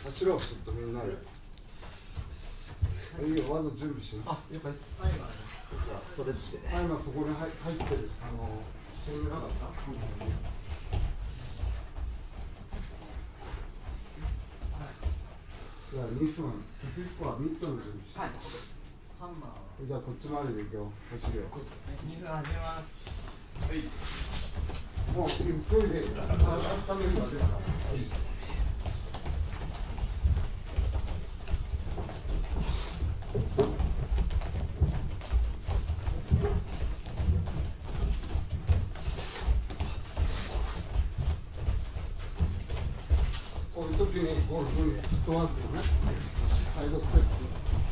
走ろう、ちょっとみんなで。いいよ、ワード準備しよう。 あ、了解です。はい、ストレッチで。 今そこに入ってる、それなかった？じゃあ2分、1個はミットの準備して。 はい、ここです。ハンマー。 じゃあこっち回りでいくよ、走るよ。 こうですね。2分始めます。 はい。もうゆっくりで、温めるまでだから。はい。こういう時にこういうふうにフットワークをね、サイドステップ。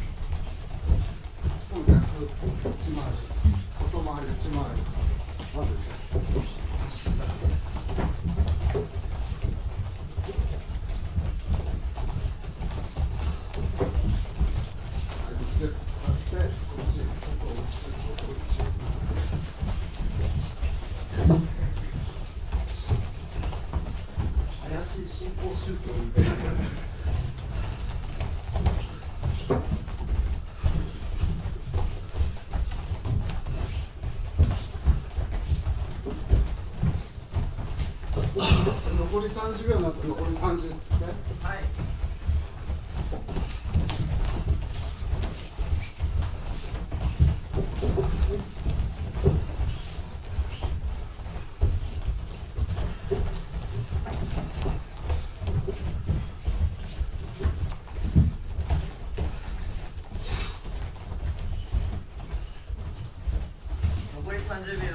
こう逆、内回り、外回り、内回り。まず走った。ステップ使って、こっち、外、内、外、内。 怪しい新興宗教みたいな。 残り30秒になって残り30っつって。 はい。残り30秒です。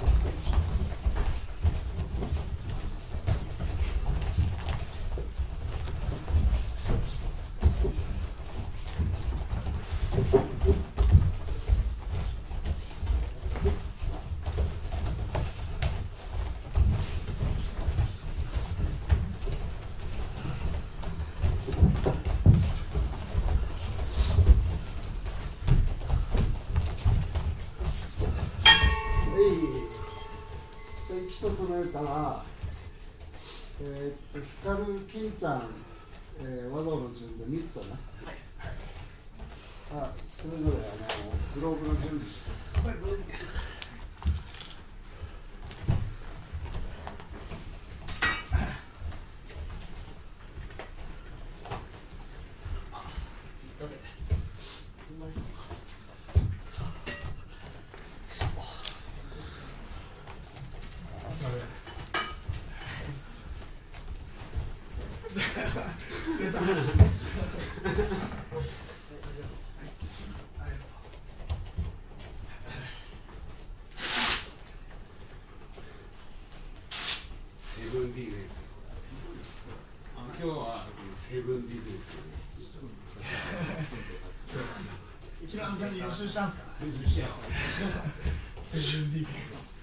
整えたら、光る金ちゃん、和道の順でミットね。はい。それぞれグローブの準備して。はい、グローブ。 セブンディフェンス。今日はセブンディフェンス。 平野ちゃんに予習したんすか？ 練習しや。 セブンディフェンス。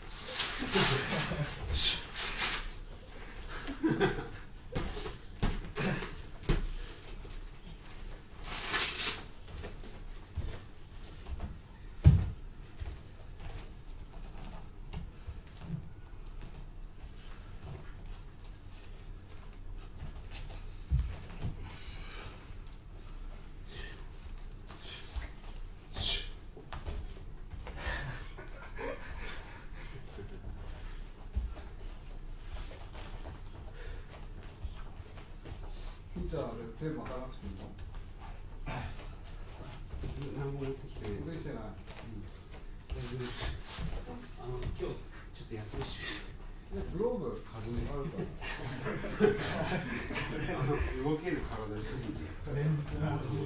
じゃあ手巻かなくていいの？ 何も持ってきてない。 持ってきてない。 今日ちょっと休みして。 グローブ軽いあるから。 動ける体に。 連日の話。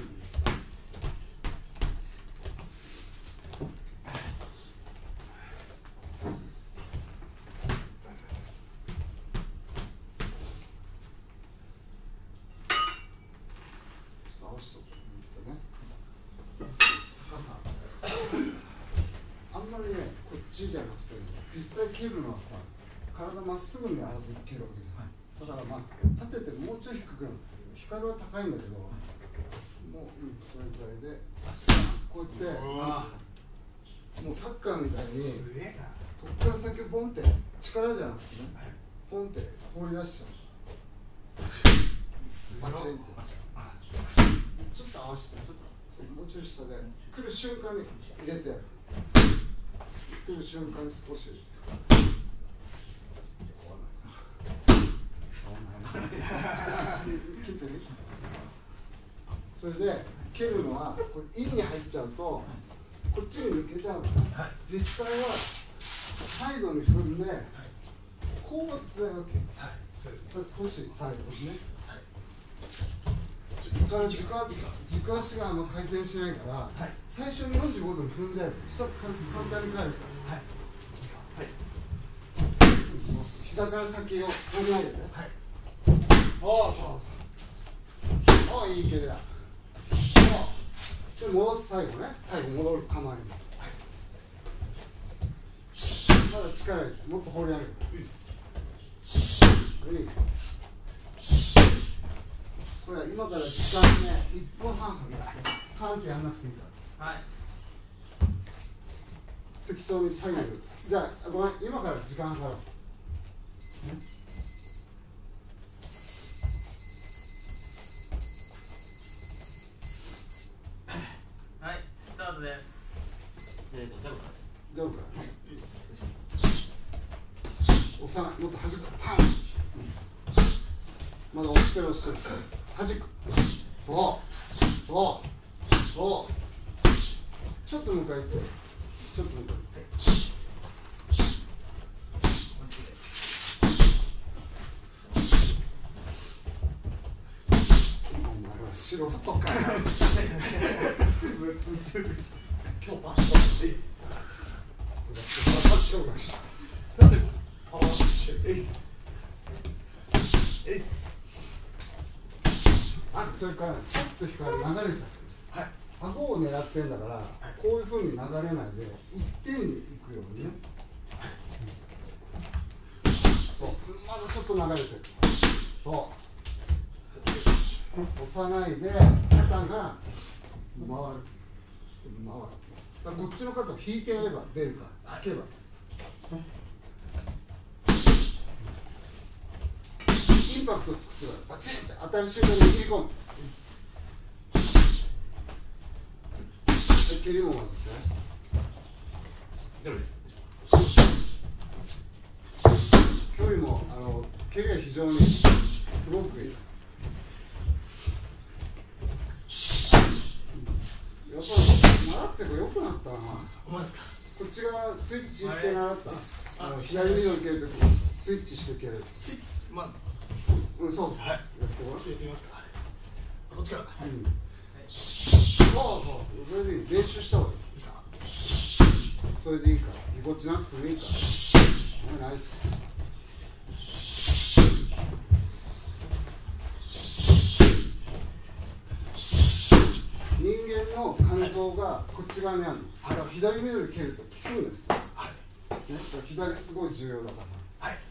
あんまりね、こっちじゃなくて、実際蹴るのはさ、体まっすぐに合わせて蹴るわけじゃない。だからまあ、立ててもうちょい低くなってる。光は高いんだけど、もう、それぐらいで、こうやって、もうサッカーみたいに、こっから先ボンって、力じゃなくてね、ポンって放り出しちゃう。 バチンってちょっと合わせてもうちょい下で来る瞬間に入れてやる。来る瞬間に少し切ってね。それで蹴るのはこれインに入っちゃうとこっちに抜けちゃうから、はい、実際はサイドに踏んで、はい、こうやってやるわけ。はい、そうですね。少しサイドにね。はい。だから軸足があんま回転しないから、はい、最初に45度に踏んじゃえば下簡単に帰るから。はい。はい。膝から先を踏み上げて。はい。ああ、いい蹴りだ。で戻す、最後ね、最後戻る構えに、はい、まだ力入れてもっと放り上げる。これは今から時間ね1分半かけてカーンってやんなくていいから、はい、適当に左右、はい、じゃあごめん、今から時間計ろう、ね、ジャブから、はい、押さない、もっと弾く、パン、まだ押してる、弾く、そうちょっと向かいて、ちょっと向かいて、お前は素人かよ今日バストですなんでパワーしてるあ、それからちょっと光流れちゃってる、はい、顎を狙ってんだから、はい、こういうふうに流れないで一点に行くようにね、はい、そう、まだちょっと流れてる、そう押さないで肩が回るだからこっちの肩を引いてやれば出るから引けば、インパクトを作ってからバチンって当たる瞬間に握り込む。蹴りもまずね。距離も蹴りが非常にすごくいい。やっぱり習ってから良くなったな。こっち側スイッチって習った。左にの蹴るときスイッチして蹴る。そうです。はい。やってごらん。やってみますか。こっちから。そうそれでいい。練習した方がいい。いいですか。それでいいから。ぎこちなくてもいいから。ナイス。人間の肝臓がこっち側にあるの。左目より蹴ると効くんです。はい。ね、左すごい重要だから。はい。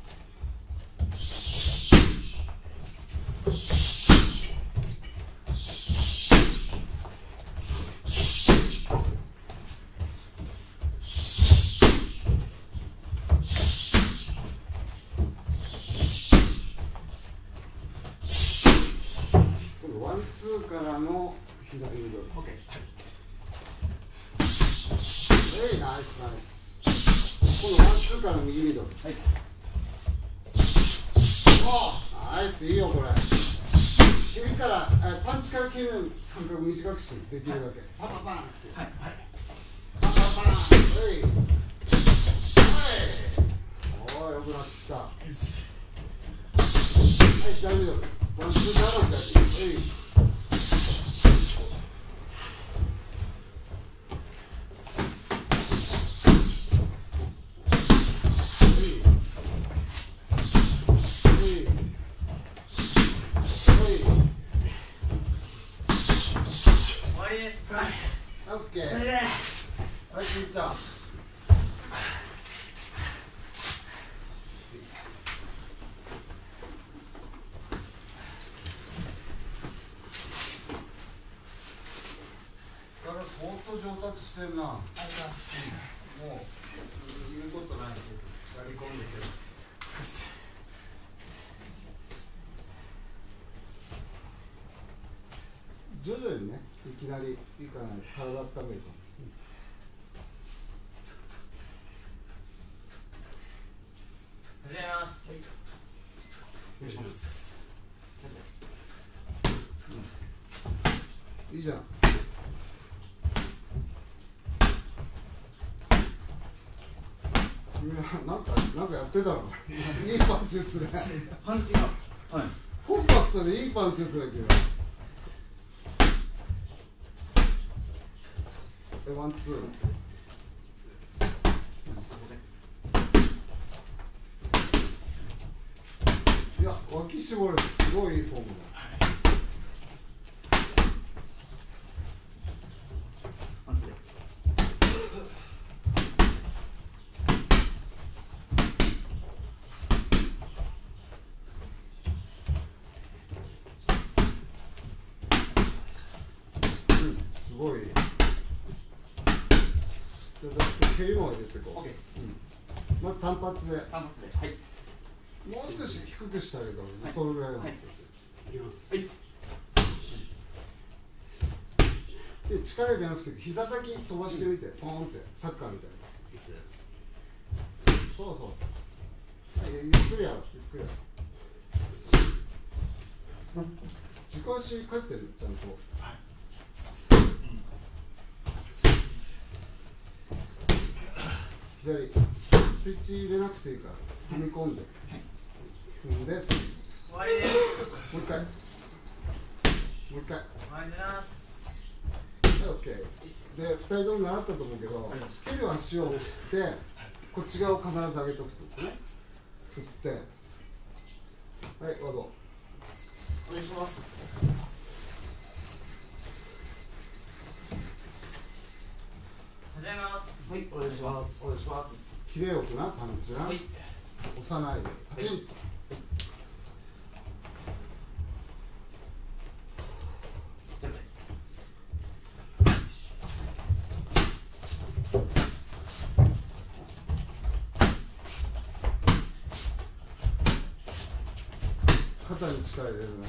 ワンツーからの左ミドル。OK です。ナイスナイス。今度ワンツーから右ミドル。はい。ナイス、いいよこれ。君からパンチから蹴る間隔短くしてできるだけ。パパパンって。はい。パパパン。はい。おー、よくなってきた。はい、左ミドル。ワンツーからの左。はい。オッケー。はい、しんちゃん。だから相当上達してるな。ありがとうございます。もう言うことないけど、やり込んでけど。 徐々にね、いきなりいかないと体温めるかも。 始めます。 お願いします。 いいじゃん。君はなんかやってたのいいパンチ打つね。 パンチが、はい。 コンパクトでいいパンチ打つね、君は。ワンツー。いや、脇絞るのすごいいいフォームだ。 パンチで。 すごい。蹴りも入れてこう。 オッケーです。 まず単発で。 単発で。はい。 もう少し低くしてあげた方がいいね。そのぐらいの。 はい。いきます。はい。 で、力入れなくて膝先飛ばしてみて、ポーンってサッカーみたいな。 いいっす。 そうそう。はい、ゆっくりやろう。ゆっくりやろう。軸足返ってる、ちゃんと。左、スイッチ入れなくていいから、踏み込んで、踏んで、 終わりです。 もう一回、もう一回、 終わります。 オッケー。で、2人とも習ったと思うけど、蹴る足を振って、こっち側を必ず上げておくとね、振って、はい、ワード。 お願いします。始めます。 はい、お願いします。 お願いします。キレよくな、パンチな。 はい。 押さないで。パチン。 じゃあね。 肩に力入れるな。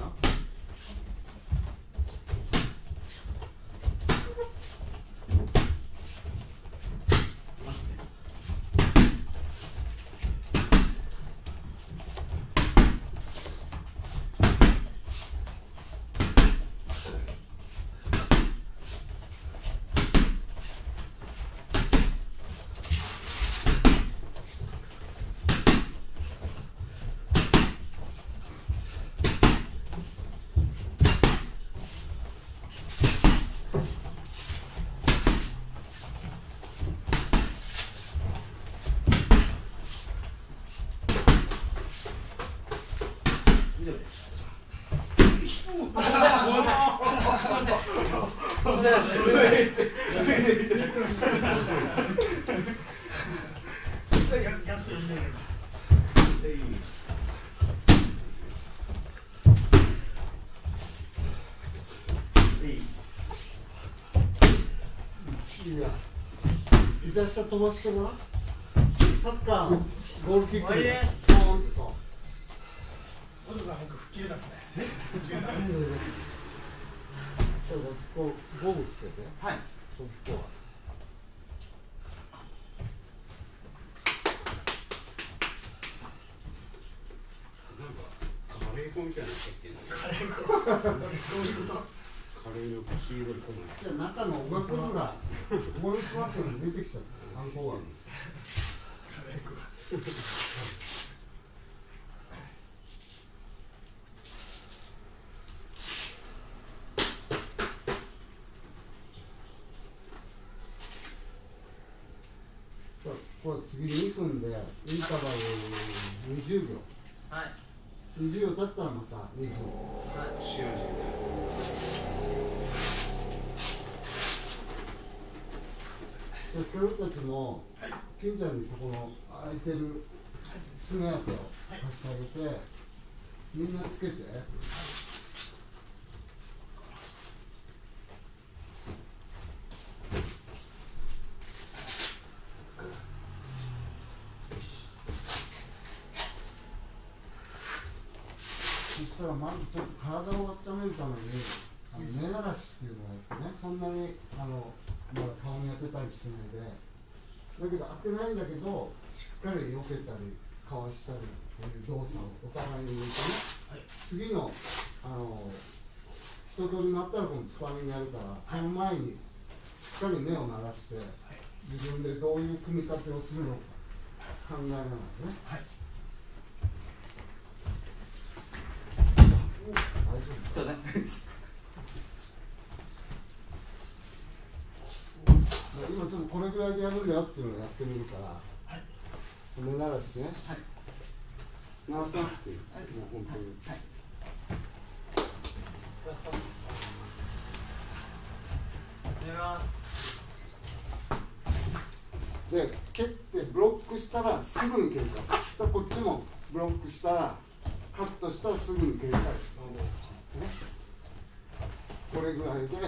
膝下飛ばしてごらん。サッカーのゴールキックでポーンってそう。 お父さん、僕吹っ切れたっすね。 そうだ、そこゴムつけて。 はい。 そこは。 なんかカレー粉みたいなの入ってるの。 カレー粉。どういうこと？ カレーの黄色い粉。 じゃあ中のおがくずがもう一つあって出てきちゃった。あんこは。 カレー粉。 さあ、ここは次2分でインターバル20秒。 はい。 20秒経ったらまた2分。 塩味。 じゃあ、今日たちも金ちゃんにそこの空いてる爪当てを貸してあげて、みんなつけて。そしたらまずちょっと体を温めるために目慣らしっていうのをやってね、そんなにまだ顔に当てたりしないで、だけど当てないんだけどしっかり避けたりかわしたりっていう動作をお互いに入れてね、次の人通りになったら今度スパリングやるから、その前にしっかり目を鳴らして、自分でどういう組み立てをするのか考えながらね。 すいません。 今ちょっとこれぐらいでやるんだよっていうのをやってみるから、目慣らしね、鳴らさなくていい、もう本当に。 始めます。 で、蹴ってブロックしたらすぐに蹴り返す。こっちもブロックしたらカットしたらすぐに蹴り返す、ね、これぐらいで、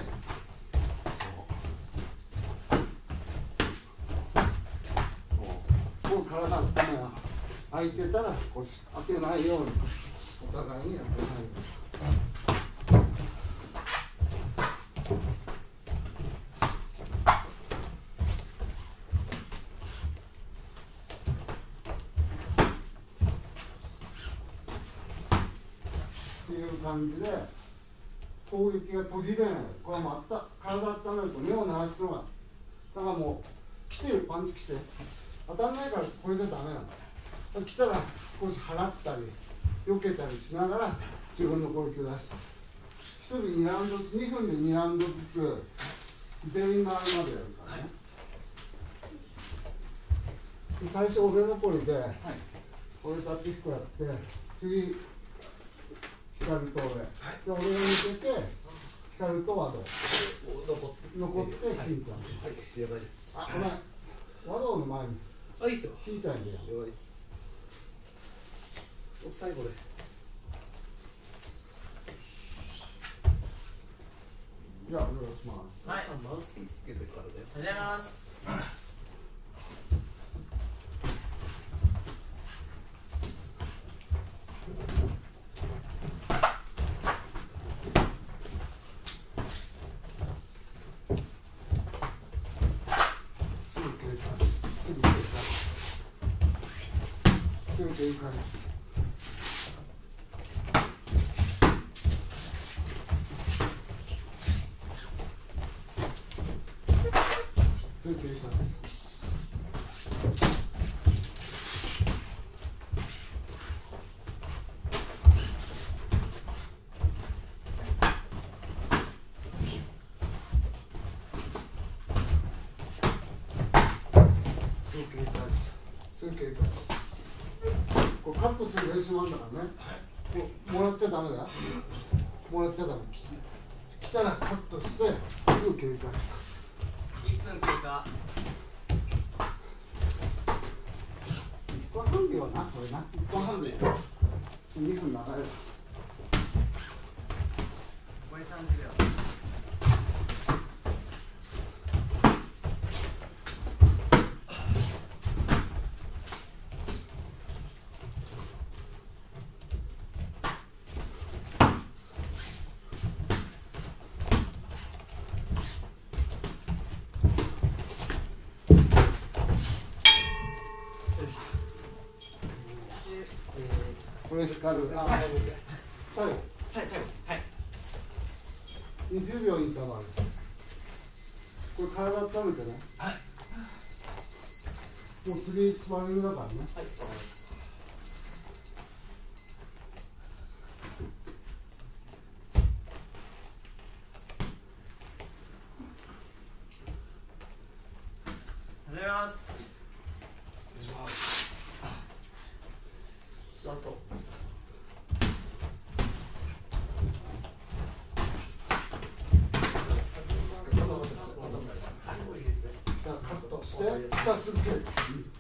そうもう体のためは空いてたら少し当てないようにお互いにやってないように。っていう感じで攻撃が途切れない。これはまた体温めると目を鳴らすのが、だからもう来てるパンチ来て当たんないからこれじゃダメなんだ。来たら少し払ったり避けたりしながら自分の攻撃を出す。1人2ラウンド、2分で2ラウンドずつ全員回りまでやるからね。で最初俺残りで、俺と敦彦やって次光と俺、で俺が抜けて光と和道残って金ちゃんです。 了解です。 あ、ごめん、和道の前にいいっすよ。 金ちゃんいるよ。 了解です。最後で。 じゃあお願いします。 はい。 マウスピースつけてからで。 始めます。 すぐ警戒す。すぐ警戒す。すぐ警戒す。すぐ警戒す。すぐ警戒す。すぐ警戒す。これカットする練習なんだからね。もらっちゃダメだよ。もらっちゃダメ。来たらカットしてすぐ警戒す。 1分経過。 1分半ではな、これな。1分半で。2分流れる。 残り30秒。 これ光る。あ、最後。 最後です。はい。 20秒インターバル。これ体温めてね。もう次スパーリングだからね。 はい。わかりました。 始めます。 お願いします。 スタート。 さあカットして、さあすぐ蹴る。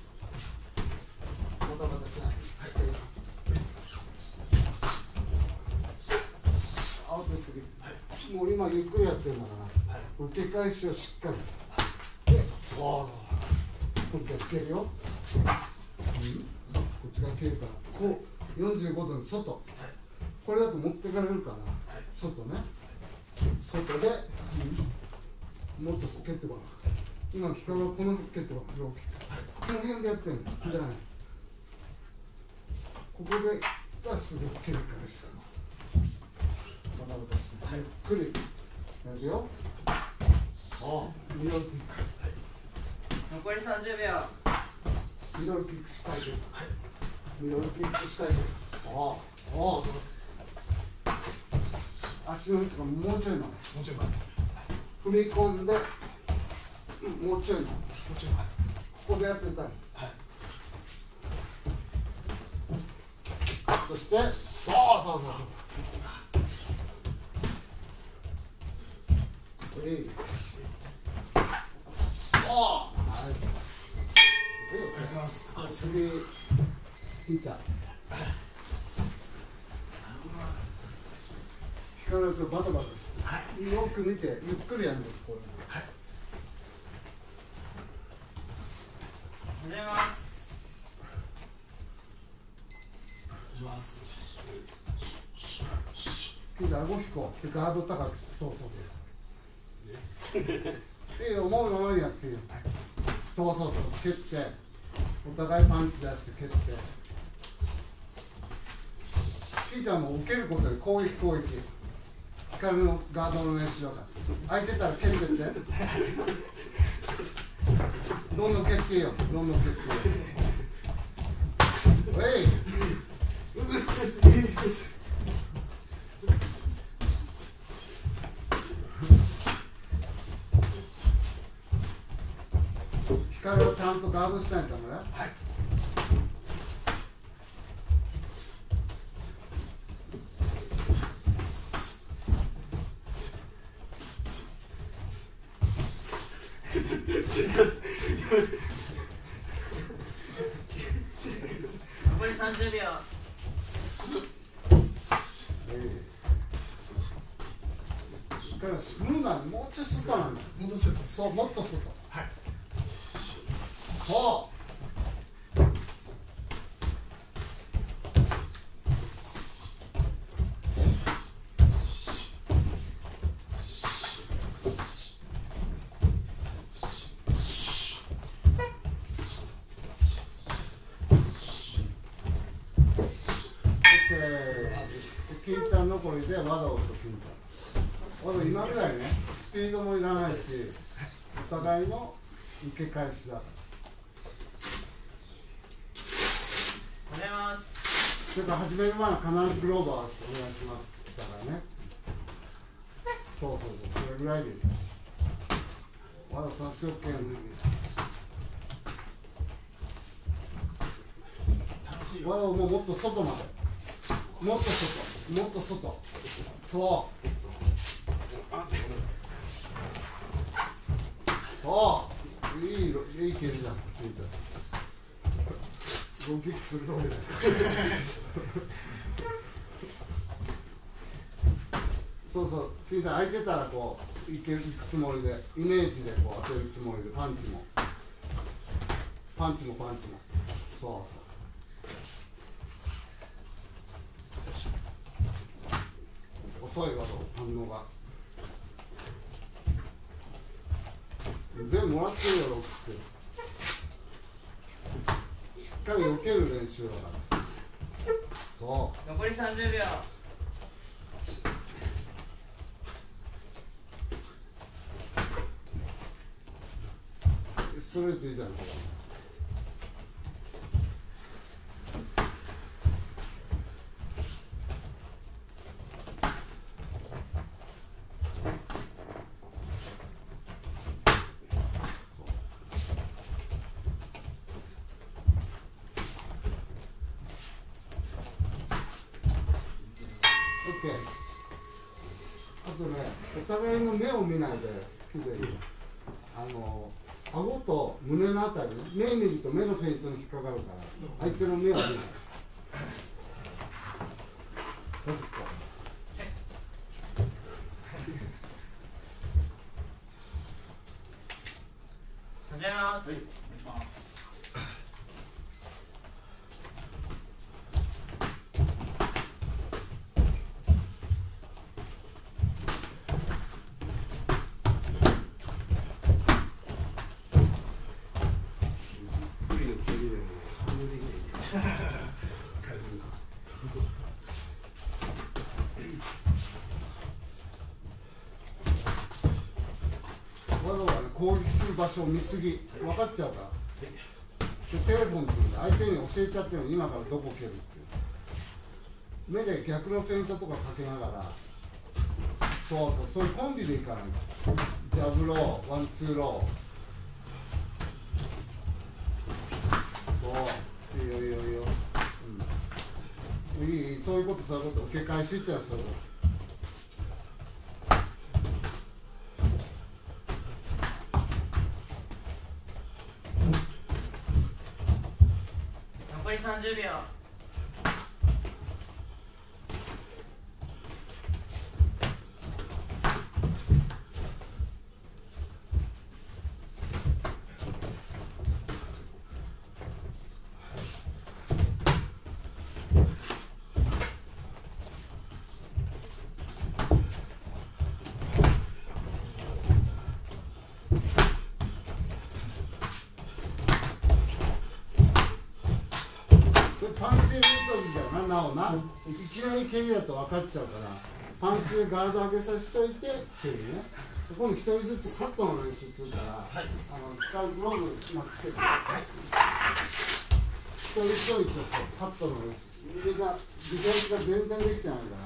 またまたしない。慌てすぎ。もう今ゆっくりやってるんだから、受け返しをしっかり。で、そう。今度は蹴るよ。こっちが蹴るから、こう45度に外。これだと持ってかれるから、外ね。 外で、もっと蹴ってごらん。今光はこの蹴ってごらん。この辺でやってんのじゃない。ここではすぐ蹴るからですよ。バタバタしてゆっくりやるよ。ミドルピック、 残り30秒。 ミドルピックしっかり出る。ミドルピックしっかり出る。足の位置がもうちょいの、 もうちょい前。 踏み込んで、もうちょいの、 もうちょい前。 ここでやってたい。そして、そう。スリー。ナイス。 ありがとうございます。 次、ピッチャー。光るとバタバタです。よく見て、ゆっくりやるんです、これ。 始めます。 お願いします。 ピッチャー、顎引こう。で、ガード高くして、そう。いいよ、思うままにやっていいよ。そう、蹴って、お互いパンチ出して蹴って。ピッチャーも受けることで攻撃。光のガードの練習だから。空いてたら蹴ってって。どんどん蹴っていいよ。光をちゃんとガードしないとね。 残り30秒。 光するならもうちょい外なんだよ。 もっと外。 そう、もっと外。 はい。 そう。金ちゃん残りで和道と金ちゃん。和道今ぐらいね、スピードもいらないし、お互いの受け返しだから。 お願いします。 それから始める前は必ずグローバーをお願いしますだからね。そう、それぐらいです。和道さん強く蹴る。和道ももっと外まで。もっと外。いい蹴りじゃん、金ちゃん。ゴーキックするところで。そう、金ちゃん空いてたらこう行くつもりで、イメージでこう当てるつもりで、パンチも。そう。遅いわと反応が全部もらってるよ、ロックしっかり避ける練習だから。そう残り30秒。 ストレートいいじゃん、これ。オッケー。あとね、お互いの目を見ないで、顎と胸のあたり、目見ると目のフェイントに引っかかるから、相手の目を見ない。まずこう。 始めます。 攻撃する場所を見すぎ分かっちゃうからでテレフォンっていうの相手に教えちゃってるの今からどこ蹴るっていう目で逆のフェイントとかかけながらそういうコンビでいかないとジャブローワンツーローそういいよいいよいいよ、いいそういうこと受け返しってのはそういうこと残り30秒。 パンチルートみたいな、なおな、いきなり蹴りだと分かっちゃうから、パンチでガード上げさせといて、蹴るね。今度一人ずつカットの練習するから、グローブ今つけて、一人一人ちょっとカットの練習する。みんなディフェンスが全然できてないから、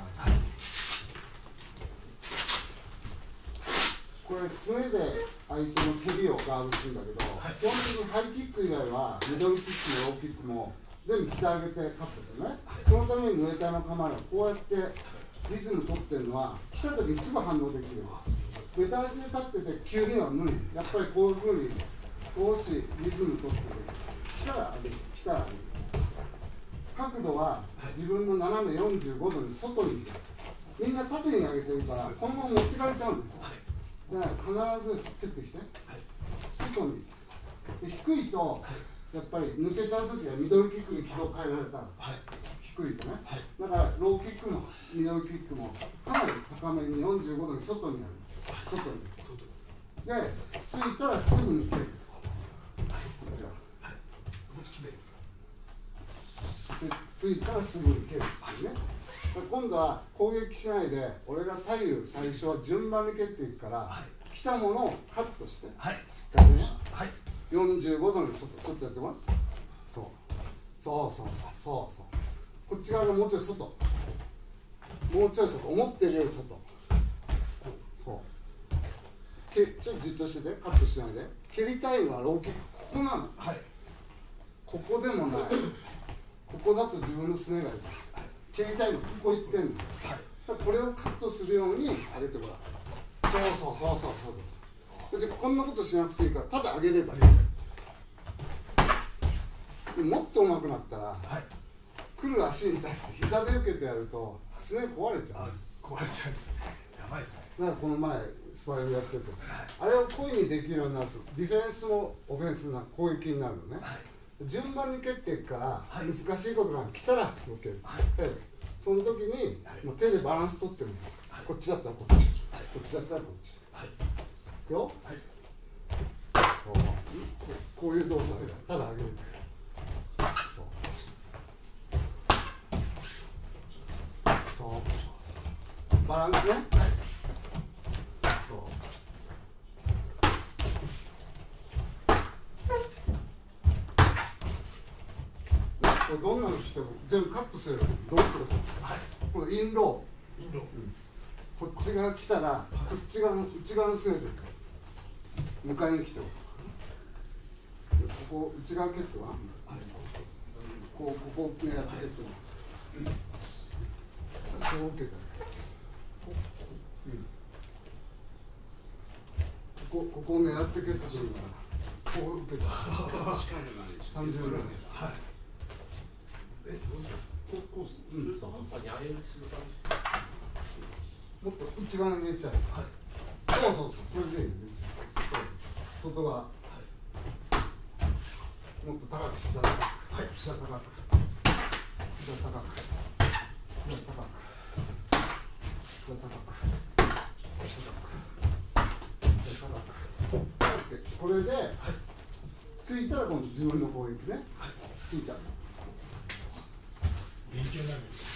これ、すねで相手の蹴りをガードするんだけど、基本的にハイキック以外は、ミドルキックもローキックも、全部膝上げてカットするね、そのためにムエタイの構えをこうやってリズム取ってるのは来た時にすぐ反応できるベタ足で立ってて急には無理やっぱりこういうふうに少しリズム取って来たら上げる来たら上げる角度は自分の斜め45度に外にみんな縦に上げてるからそのまま持ってかれちゃうんだから必ず蹴ってきて外に低いとやっぱり抜けちゃうときはミドルキックに軌道変えられたら、低いとね、だからローキックもミドルキックもかなり高めに45度に外にある、外にで、ついたらすぐに蹴る、こっちは、ついたらすぐに蹴るっていうね、今度は攻撃しないで俺が左右最初は順番に蹴っていくから、来たものをカットして、しっかりね。45度に外、ちょっとやってもらう。そうこっち側がもうちょい外。もうちょい外。思ってるより外。ちょっとじっとしてて、カットしないで。蹴りたいのはローキック、ここなの。ここでもない。ここだと自分のすねがいる。蹴りたいのここ行ってんの。これをカットするように上げてもらう。そう。別にこんなことしなくていいからただ上げればいいもっと上手くなったら、来る足に対して膝で受けてやるとすね壊れちゃう壊れちゃうんですやばいですねだからこの前スパイクやってて、あれを故意にできるようになるとディフェンスもオフェンスな攻撃になるのね、順番に蹴っていくから、難しいことが来たら避ける、その時に、もう手でバランス取ってるの、こっちだったらこっち、こっちだったらこっち、いくよ、こういう動作です。ただ上げる。そうバランスね。そうこれどんなのしても全部カットする。どういうこと？このインロー。こっち側来たら、こっち側の内側のすねで迎えに来てここ内側蹴ってはここ狙って蹴ってはこう受けたここを狙って蹴ってくるからこう受けた30ぐらいどうするこうそうする感じもっと内側に入れちゃう。そうそれでいいです。そう外側。もっと高く膝高く。膝高く。膝高く。膝高く。膝高く。膝高く。これでついたら今度自分の攻撃ね。ついちゃう。 勉強になるんです。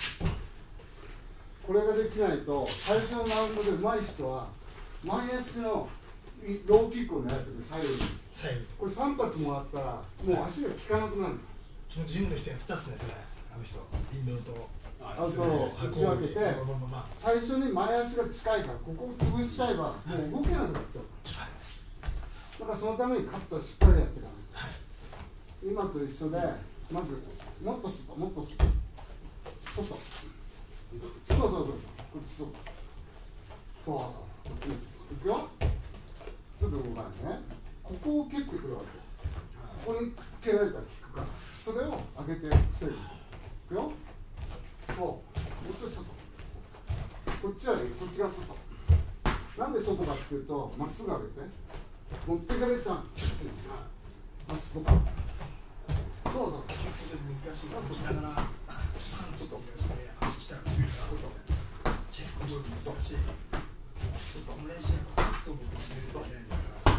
これができないと最初のラウンドで上手い人は前足のローキックを狙ってくる左右に。 左右。 これ3発もらったらもう足が効かなくなる。 昨日ジムの人やってたっすね、それ。あの人、インローと。 アウトロー打ち分けて、最初に前足が近いからここを潰しちゃえばもう動けなくなっちゃう。だからそのためにカットはしっかりやっていかない。今と一緒で、まずもっと外、もっと外、そうそうそう、こっち外、そうこっちです。いくよ。ちょっと動かないね。ここを蹴ってくるわけ。ここに蹴られたら効くから、それを上げて防ぐ。いくよ。そう、こっちは外。こっちはね、こっちが外。なんで外かっていうと、まっすぐ上げて。持ってかれちゃう。まっすぐ。そうそう。 難しいの聞きながら、パンチとして足したらすぐから。結構難しい。この練習はちょっと僕全然できないんだから。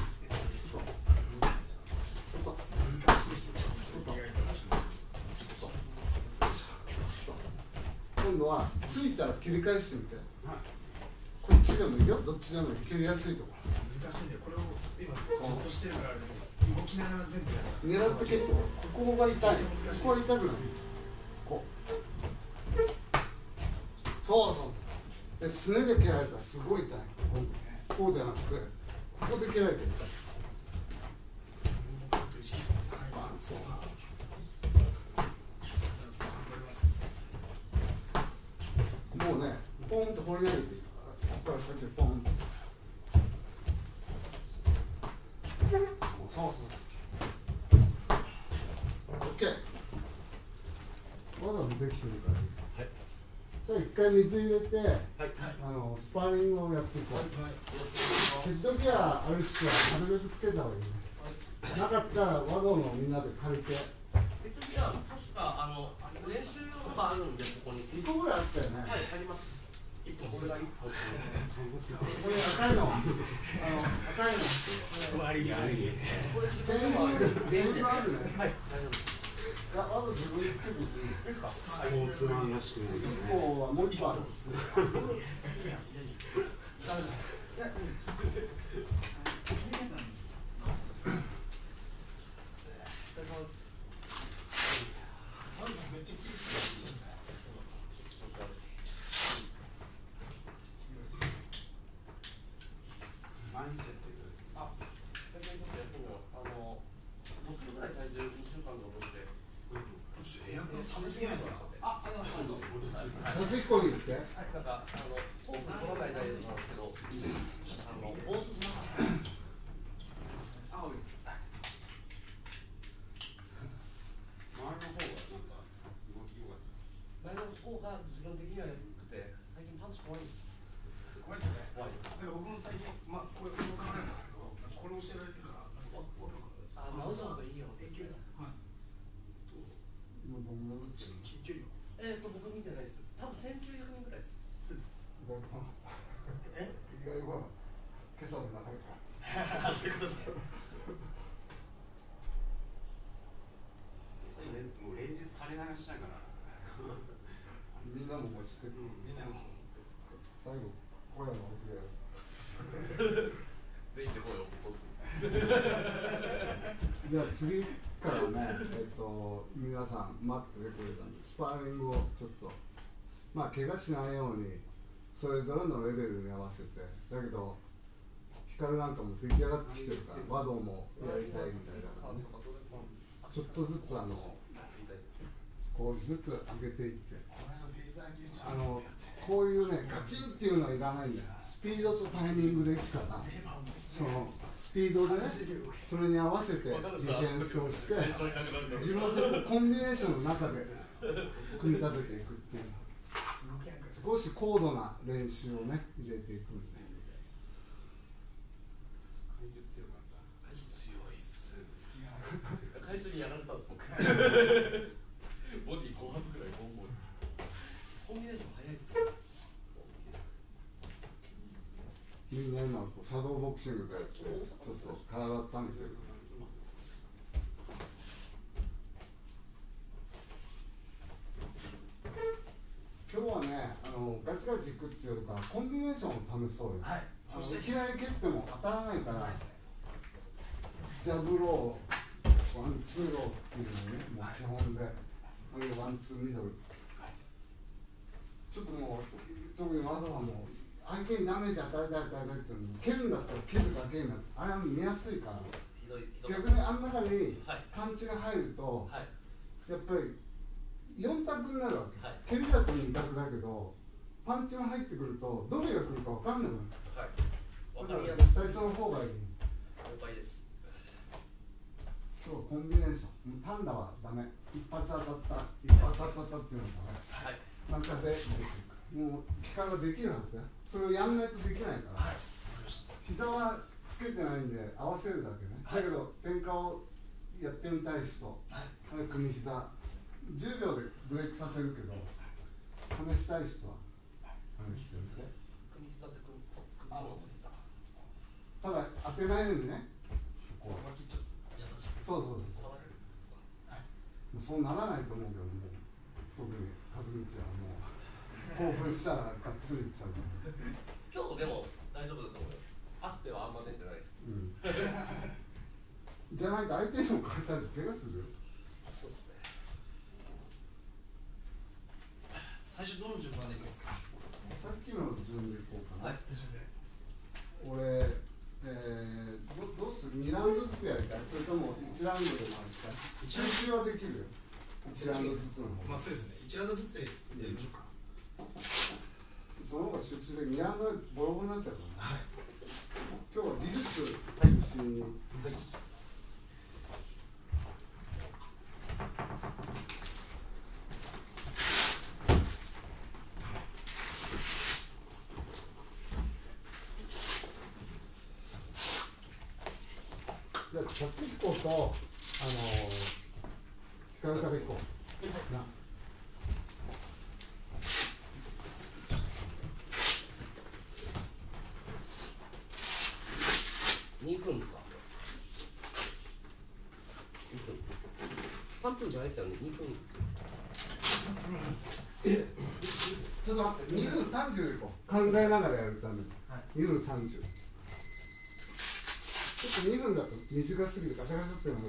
難しいですよ。意外と。 今度はついたら切り返してみて、こっちでもいいよ、どっちでもいい、蹴りやすいところ。 難しいんで、これを今じっとしてるからあれだけど、動きながら全部やる。 狙って蹴って、ここが痛い、ここは痛くない。こう。そうそう。で、すねで蹴られたらすごい痛い。こうじゃなくて、ここで蹴られて痛い。 意識すると、はい、 そう。もうね、ポンと放り投げていい。ここから先ポンと。そうそうそう。オッケー。まだできてるから。はい。じゃあ一回水入れて、スパーリングをやっていこう。ヘッドギアある人はなるべくつけた方がいいね。なかったら和道のみんなで借りて。 ヘッドギア、確か練習用のがあるんで、ここに。 1個ぐらいあったよね。 はい、あります。 一本これが1本。 これ赤いの。赤いの。 割りがある。 これ全部あるね。 はい、大丈夫です。 いや、わざ自分でつけていい。 スポーツマンらしくないですね。 1個はもう1個ある。 僕ぐらい体重2週間で落として。 エアコン寒すぎないですか。 あ、あります。 1個に行って。 なんか糖分取らないダイエットなんですけど、オーツ青いです。前の方が自分的には良くて、最近パンチ怖いです。 怖いですね。 怖いです。 だから僕も最近、まあ、これ、動かないんですけど、これを教えられてから、 あ、直した方がいいよ。 遠距離なんですよ。 今どんなの近距離を。 僕見てないです。多分1900人ぐらいです。 そうです。え意外は今朝でなかった。 そういうことです。 もう連日垂れ流しながらみんなも落ちてる。 みんなも最後小屋の奥で。 全員で声を起こす。 じゃあ次からね、皆さん待っててくれたんで、スパーリングをちょっとまあ怪我しないようにそれぞれのレベルに合わせて、だけど光なんかも出来上がってきてるから和道もやりたいみたいだからね、ちょっとずつ少しずつ上げていって、こういうねガチンっていうのはいらないんだよ。スピードとタイミングでいくから、そのスピードでね、それに合わせてディフェンスをして自分でコンビネーションの中で組み立てていくっていう、少し高度な練習をね入れていくんで。 強いっす。会長にやられたんですもん。ボディ5発ぐらいボンボン。コンビネーション早いっす。 みんな今シャドーボクシングでちょっと体温めてる。今日はね、 ガチガチいくっていうかコンビネーションを試そうよ。 はい。そしていきなり蹴っても当たらないから、 はいジャブロー、ワンツーローっていうのね、もう基本で、ワンツーミドル。ちょっともう、特にワードはもう、相手にダメージ与えたいっていうの蹴るんだったら蹴るだけになる。あれは見やすいから。 ひどいひどい。 逆にあん中にはいパンチが入ると、 はいやっぱり4択になるわけ、 はい蹴りだと2択だけどパンチが入ってくるとどれが来るか分かんなくなる。 はい。わだかからりやすい。 絶対その方がいい。 了解です。 今日はコンビネーション、単打はダメ、一発当たったっていうのがね、 はい。 なんかで出てくる。もう機械はできるはずだよ。それをやんないとできないから、 はい。わかりました。 膝はつけてないんで合わせるだけね、だけど転換をやってみたい人、組膝10秒でブレイクさせるけど試したい人は試してみて。 組み膝って組む膝。 ただ当てないようにね、そこは脇ちょっと優しく。 そう触れる。 そうならないと思うけども、特に和道はもう興奮したらがっつりいっちゃうから、 今日でも大丈夫だと思います。アスペはあんま出てないです。 じゃないと相手にも返されて怪我するよ。 そうですね。 最初どの順番でいくんですか。 さっきの順でいこうかな。 はい。 順で。 俺、どうする ?2 ラウンドずつやりたい、それとも1ラウンドで回したい。集中はできるよ、1ラウンドずつの方が。 まあそうですね。1ラウンドずつでやりましょうか。 その方が集中で2ラウンドでボロボロになっちゃうからね。 はい。 今日は技術中心に。じゃあ達彦と光から行こうな。 2分ですか。2分。3分じゃないですよね。2分です。 ちょっと待って、2分30でいこう。考えながらやるために、2分30。ちょっと2分だと短すぎる、ガシャガシャってなるから。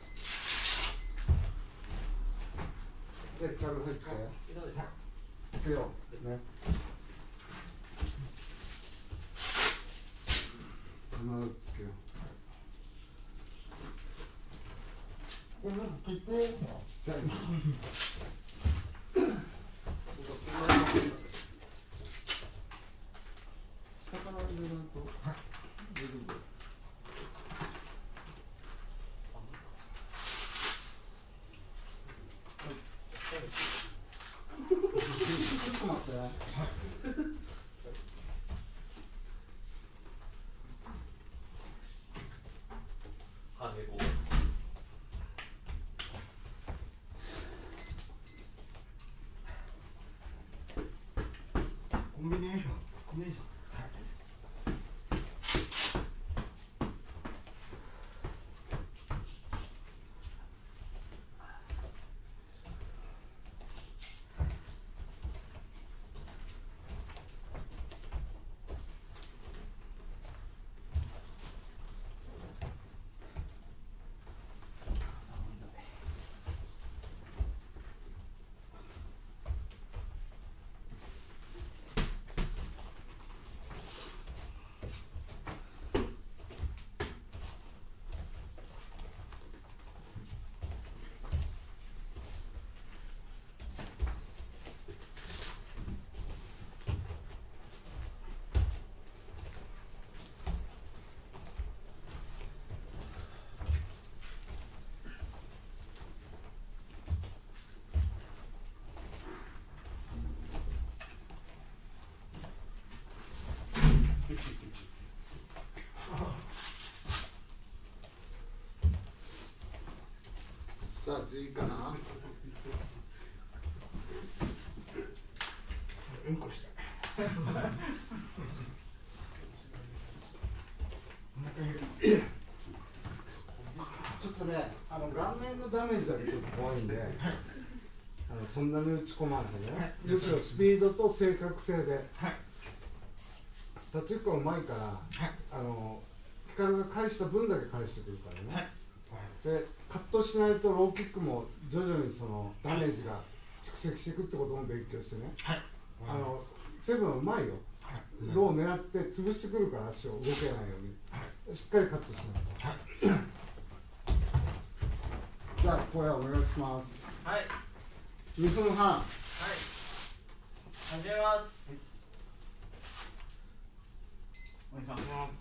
で、光入って、 いらないですか。 つけよう。ね。必ずつけよう。これなんか結構ちっちゃいな。下から入れないと大丈夫だよ。ちょっと待って。 コンビネーション。 さあ次かな。 うんこした。 ちょっとね、顔面のダメージだけちょっと怖いんで、 そんなに打ち込まないでね、 はいむしろスピードと正確性で、 はい立ちっこうまいから、ヒカルが返した分だけ返してくるからね、でカットしないとローキックも徐々にそのダメージが蓄積していくってことも勉強してね、セブンはうまいよ、ローを狙って潰してくるから足を動けないように、しっかりカットしないと、じゃあ小屋お願いします。 はい。 2分半。 はい。始めます。お願いします。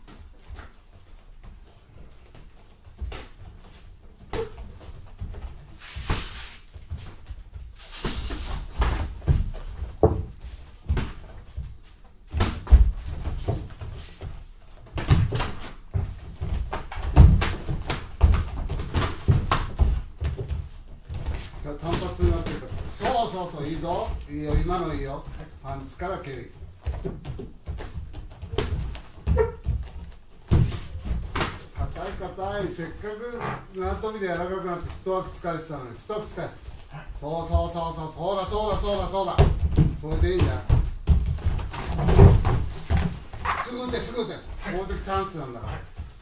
単発になってるから、そういいぞ、いいよ、今のいいよ、パンツから蹴り。硬い、せっかく縄跳びで柔らかくなってフットワーク使えてたのに、フットワーク使え。そうだ、それでいいんだよ。すぐ打て、こういう時チャンスなんだから。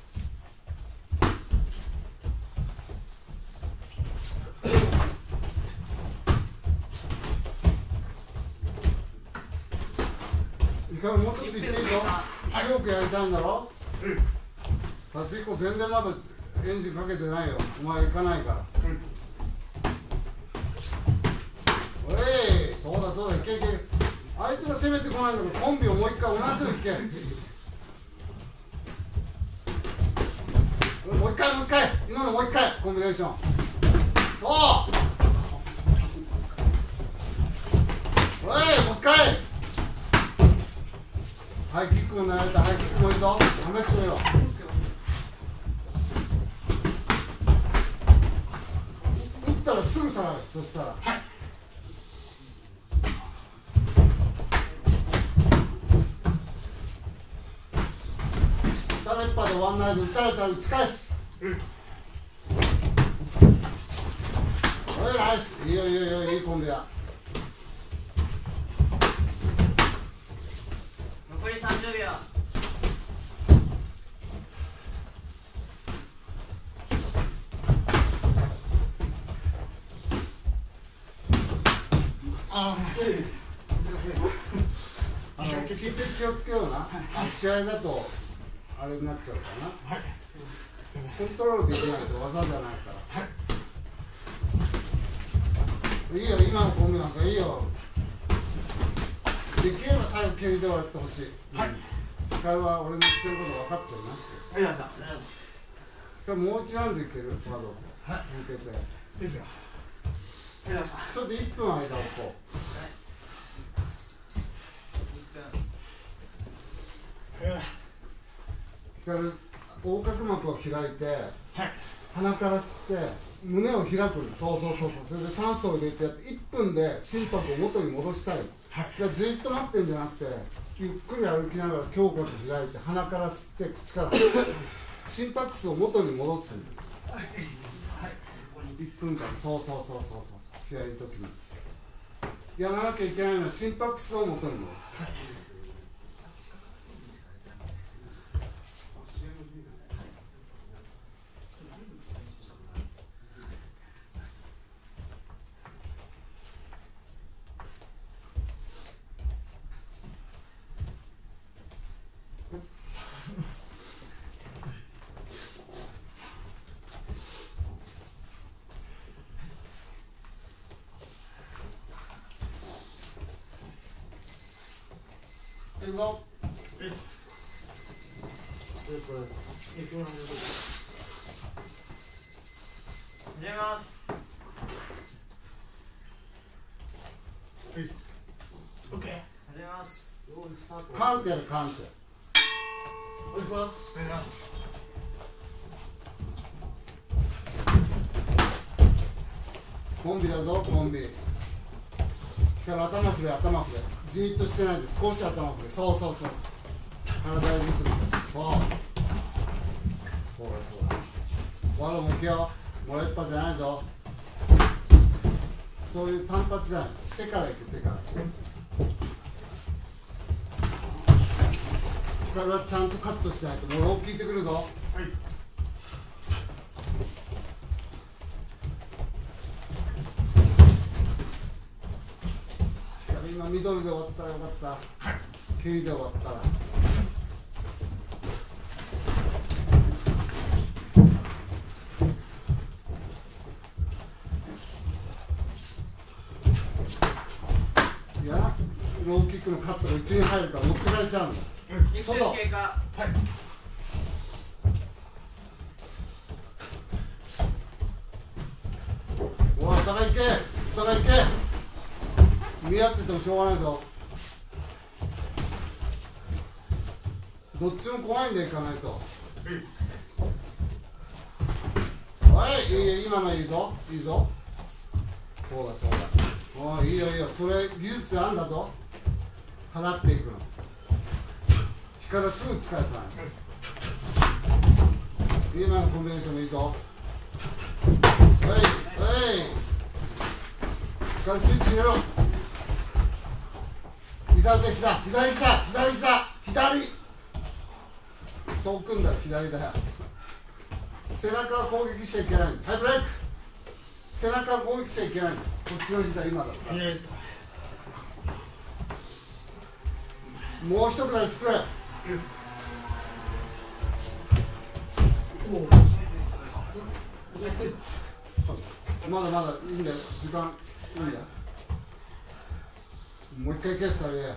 もうちょっといっていいぞ。強くやりたいんだろ。立ちっこ全然まだエンジンかけてないよ。お前行かないから。おい、そうだ、いけ。相手が攻めてこないんだからコンビをもう一回同じのいけ。もう一回、今のもう一回コンビネーション。そう。おい、もう一回。ハイキックも狙えた、ハイキックもいいぞ、試してみろ。打ったらすぐ下がる、そしたら。打たれっぱで終わんないで、打たれたら打ち返す。おい、ナイス、いいよ、いいコンビだ。 残り30秒。 気をつけような。試合だとあれになっちゃうかな。コントロールできないと技じゃないから。いいよ、今のコンビなんかいいよ。できれば最後蹴りで終わってほしい。ヒカルは俺の言ってること分かってるな。 ありがとうございます。 ヒカルもう一ラウンドいける？まだ続けて。 ですよ。 ちょっと1分間置こう。ヒカル、横隔膜を開いて、鼻から吸って胸を開くんだ。そうそれで酸素を入れてやって1分で心拍を元に戻したい。ずっと待ってんじゃなくて、ゆっくり歩きながら胸郭開いて鼻から吸って口から心拍数を元に戻すんだ。1分間、そう試合の時にやらなきゃいけないのは心拍数を元に戻す。いくぞ。 始めます。 オッケー。 始めます。 カンテやる、カンテ。 お願いします。 コンビだぞ、コンビ。ヒカル頭振れ、じーっとしてないで少し頭振れ。そう体リズム。そうだ。ワードも行けよ。もう一発じゃないぞ。 そういう単発じゃない。手からいく、手から。これはちゃんとカットしないと、もうロー効いてくるぞ。はい。今ミドルで終わったらよかった。はい。蹴りで終わったら。いや、ローキックのカットが内に入るから持ってかれちゃうんだ。 1分経過。はい。 おい、お互い行け、お互い行け。見合っててもしょうがないぞ。どっちも怖いんで行かないと。おい、いい、今のいいぞ、いいぞ。そうだそうだ。おい、いいよいいよ、それ技術あんだぞ。払っていくの。光はすぐ使えたない。今のコンビネーションもいいぞ。おいおい、光スイッチ入れろ。膝打て、膝、左膝、左膝、左。そう組んだら左だよ。背中は攻撃しちゃいけない。はい、ブレイク。背中は攻撃しちゃいけない。こっちの膝今だった。もう一くらい作れ。まだまだいいんだよ、時間いいんだよ。もう一回蹴ったらね。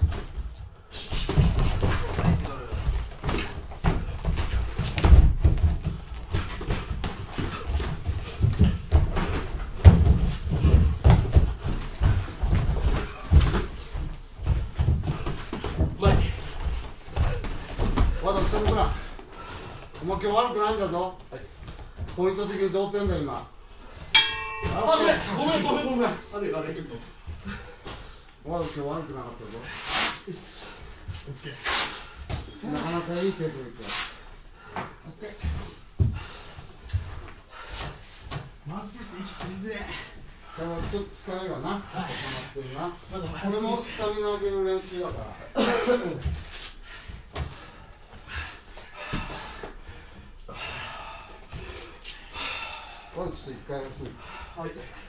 まだ下向くな。お前今日悪くないんだぞ。はい、ポイント的に同点だ今。 ごめん。あれ。 まだ今日悪くなかったぞ。なかなかいいテクニックだ。 マウスピース息吸いづれ。 これもちょっと疲れがな。はい。 まだこれもスタミナ上げる練習だから。まず一回休む。 はい。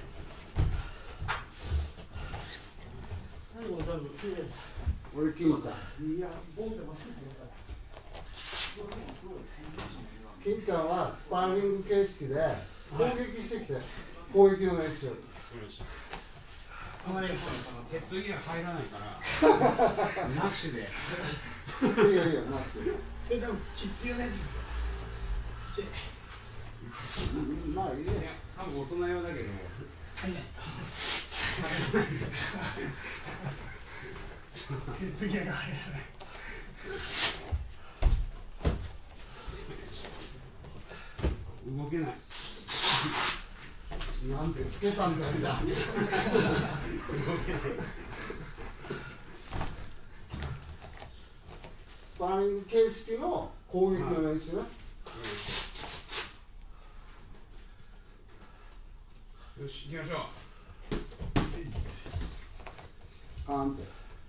最後のダブル綺麗です。 俺金ちゃん。 いや、ボンでまっすぐください。 金ちゃんはスパーリング形式で攻撃してきて、攻撃の練習。 あまりヘッドギア入らないからなしで。 いやいや、なしで。 それ多分必要なやつですよ。 まあいいよ。 多分大人用だけど。 入んない。ヘッドギアが入らない。 動けない。 なんでつけたんだよじゃあ。スパーリング形式の攻撃の練習ね。 よし、行きましょう。 カーンって。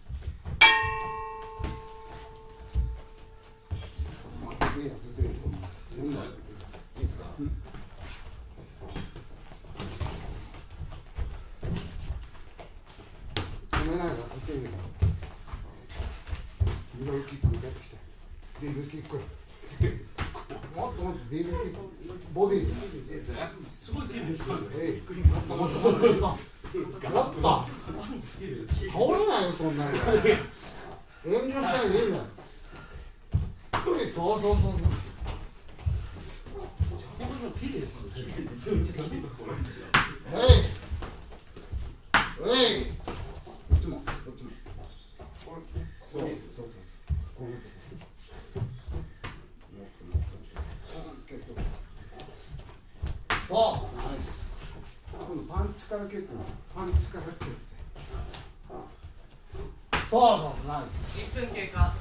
いいや、ずっといい。 いいですか。 止めないからずっといいよ。ミドルキックに帰ってきたんです。ディーブキック。もっともっとディーブキック。ボディー。 すごい綺麗です。 もっともっともっともっと。倒れないよそんなの。遠慮しないでいいんだよ。そうそうそうそう。 綺麗です。めちゃめちゃ綺麗です。 こっちもこっちも。そうそうそう。こうなって。そうナイス。今度パンチから蹴ってパンチから蹴って。そうナイス。 1分経過。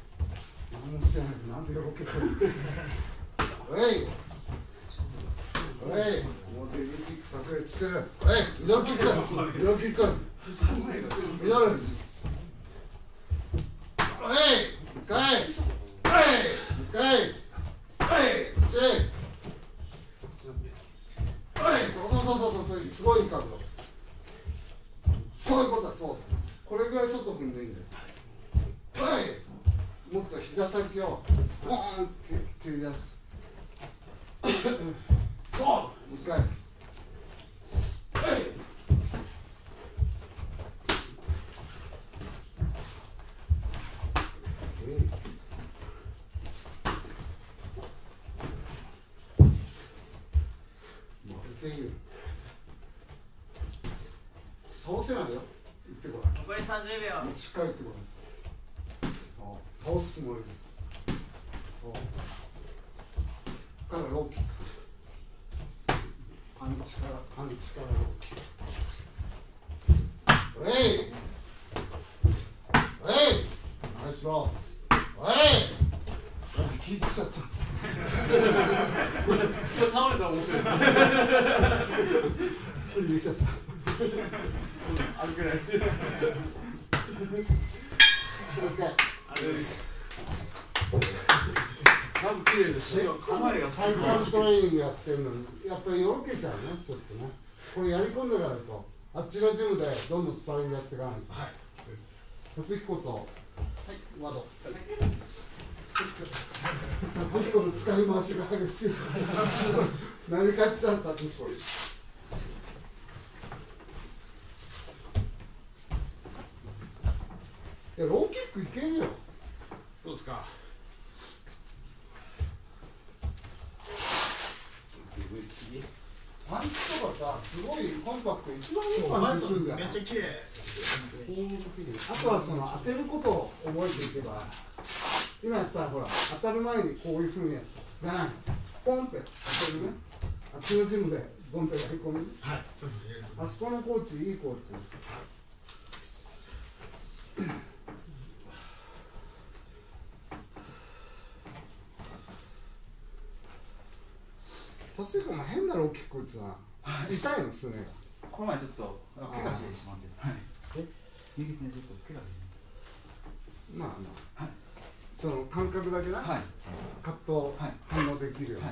何もしてない。なんで動けてる。 おい、もうデビューキック炸裂してる。おい、ミドルキック、ミドルキック。ミドル。おい、一回。おい、一回。おい、チェイ。おい、そう、すごい角度。そういうことだ、そう。これぐらい外踏んでいいんだよ。おい、もっと膝先をボーンって蹴り出す。そう、一回。倒せないよ。行ってこない。 残り30秒。 もうしっかり行ってこない。倒すつもりで。からローキック。パンチからローキック。おいナイスロー。おい聞いてきちゃった。 倒れたら面白いですね。 聞いてきちゃった。 歩けない。多分綺麗ですね。 構えが体幹トレーニングやってるのにやっぱりよろけちゃうね、ちょっとね。これやり込んでからとあっちのジムでどんどんスパーリングやっていかないと。 はい、そうです。 辰彦とワド。辰彦の使い回しが激しい。何かっちゃった辰彦。いやローキックいけるよ。 そうですか。 パンチとかさ、すごいコンパクト、一番いいパンチするんだよ。 めっちゃ綺麗。 あとはその当てることを覚えていけば、今やっぱりほら、当たる前にこういうふうにじゃない、ポンって当てるね。あっちのジムでドンってやり込む。 はい、そうですね。 あそこのコーチ、いいコーチ。達彦も変なローキック打つな。痛いのすねが。 この前ちょっと怪我してしまって、右ですね、ちょっと怪我してまあその感覚だけな、カット反応できるよう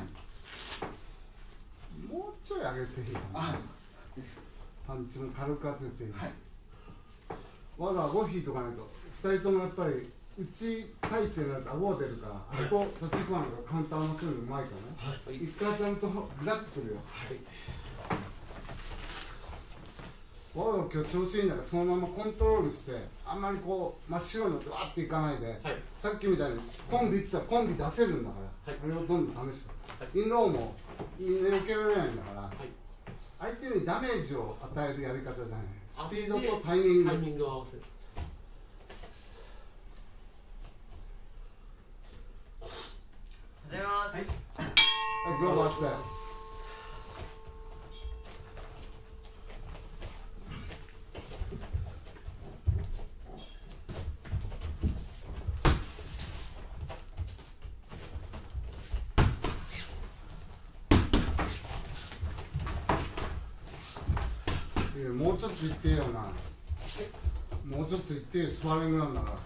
に、もうちょい上げていいかな。パンチも軽く当てていい。わざわざ5引いとかないと2人ともやっぱり打ちたいってなると顎が出るから、あそこ立ち込まなんかカウンター合わせるのうまいからね。一回当たるとグラッとくるよ。わざわざ今日調子いいんだからそのままコントロールして、あんまりこう真っ白になってわーっていかないで、さっきみたいにコンビいってたらコンビ出せるんだから、あれをどんどん試して、インローも避けられないんだから、相手にダメージを与えるやり方じゃない。スピードとタイミングを合わせる。 始めます。 グローバーして。もうちょっと言ってよな。もうちょっと言ってよ、スパーリングなんだから。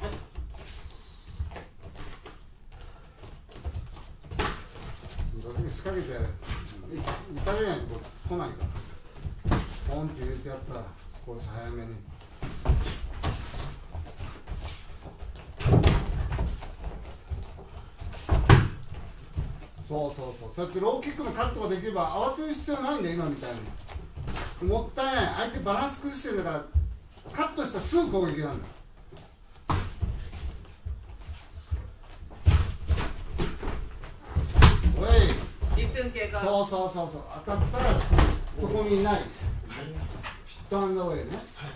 仕掛けて打たれないと来ないから、ポンって入れてやったら少し早めに。そうやってローキックのカットができれば慌てる必要ないんだよ、今みたいに。もったいない。相手バランス崩してるんだからカットしたらすぐ攻撃なんだよ。 経過。 そう当たったらそこにいない、ヒットアンダーウェイね。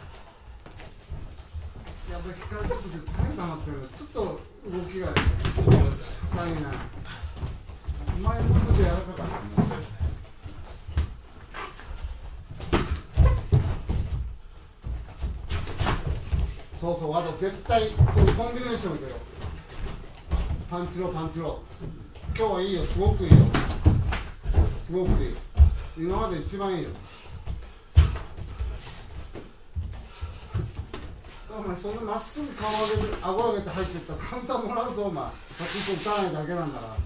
やっぱり光ちょっと疲れたなってるの、ちょっと動きが深いな。前もちょっと柔らかかったね。ワド絶対そういうコンビネーションだよ。パンチロ今日はいいよ、すごくいいよ、すごくいい。 今まで一番いいよ。お前そんなまっすぐ顔上げて顎上げて入ってったらカウンターもらうぞお前。先っぽ打たないだけなんだから。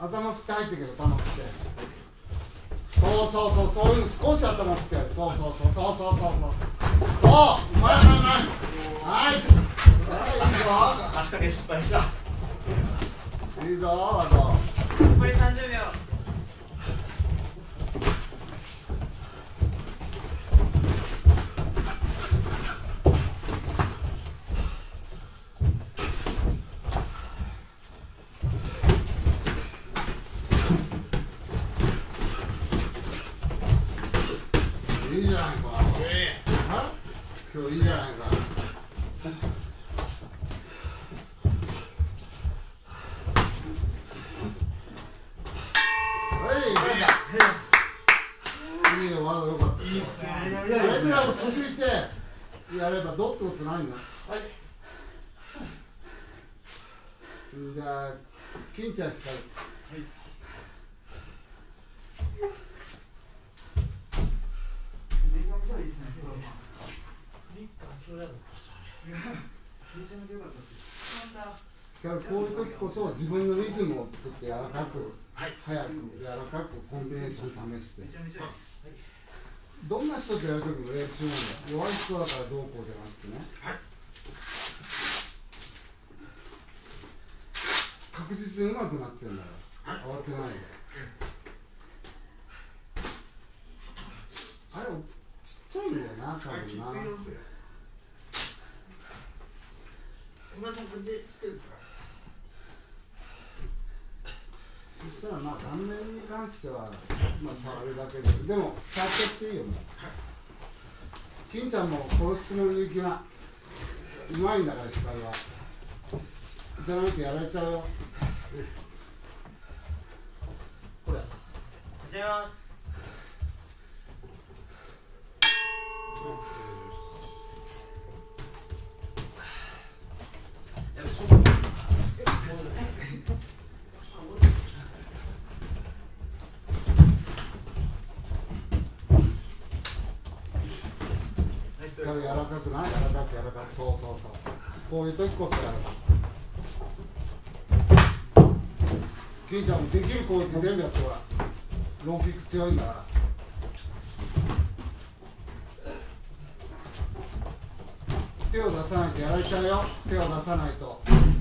頭振って入ってけど頭振って。そうそうそう、そういうの少し頭振ってやる。そうそうそうそうそうそうそう。そう、うまい。ナイス。はい、 足掛け失敗した。 いいぞ。いいぞ、あと。 残り30秒。 いいじゃないか。今日いいじゃないか。いいよ、まだよかった。いいっすね。これぐらい落ち着いてやればどうってことないの？はい。じゃあ、金ちゃん光る。はい。 めちゃめちゃ良かったです。 こういう時こそ自分のリズムを作って柔らかく、早く柔らかくコンビネーション試して。 めちゃめちゃいいです。 どんな人とやる時も練習なんだよ。弱い人だからどうこうじゃなくてね。確実に上手くなってんだから慌てないで。あれちっちゃいんだよな、多分な。そしたらまあ顔面に関してはまあ触るだけで、でも触っちゃっていいよ。もう金ちゃんも殺すつもりでいきな。うまいんだから光は。じゃないとやられちゃうよ。これ始めます。 柔らかくない？柔らかく柔らかく。そうそうそう。こういう時こそやる。金ちゃんもできる攻撃全部やってほら。ローキック強いんだから。手を出さないとやられちゃうよ。手を出さないと。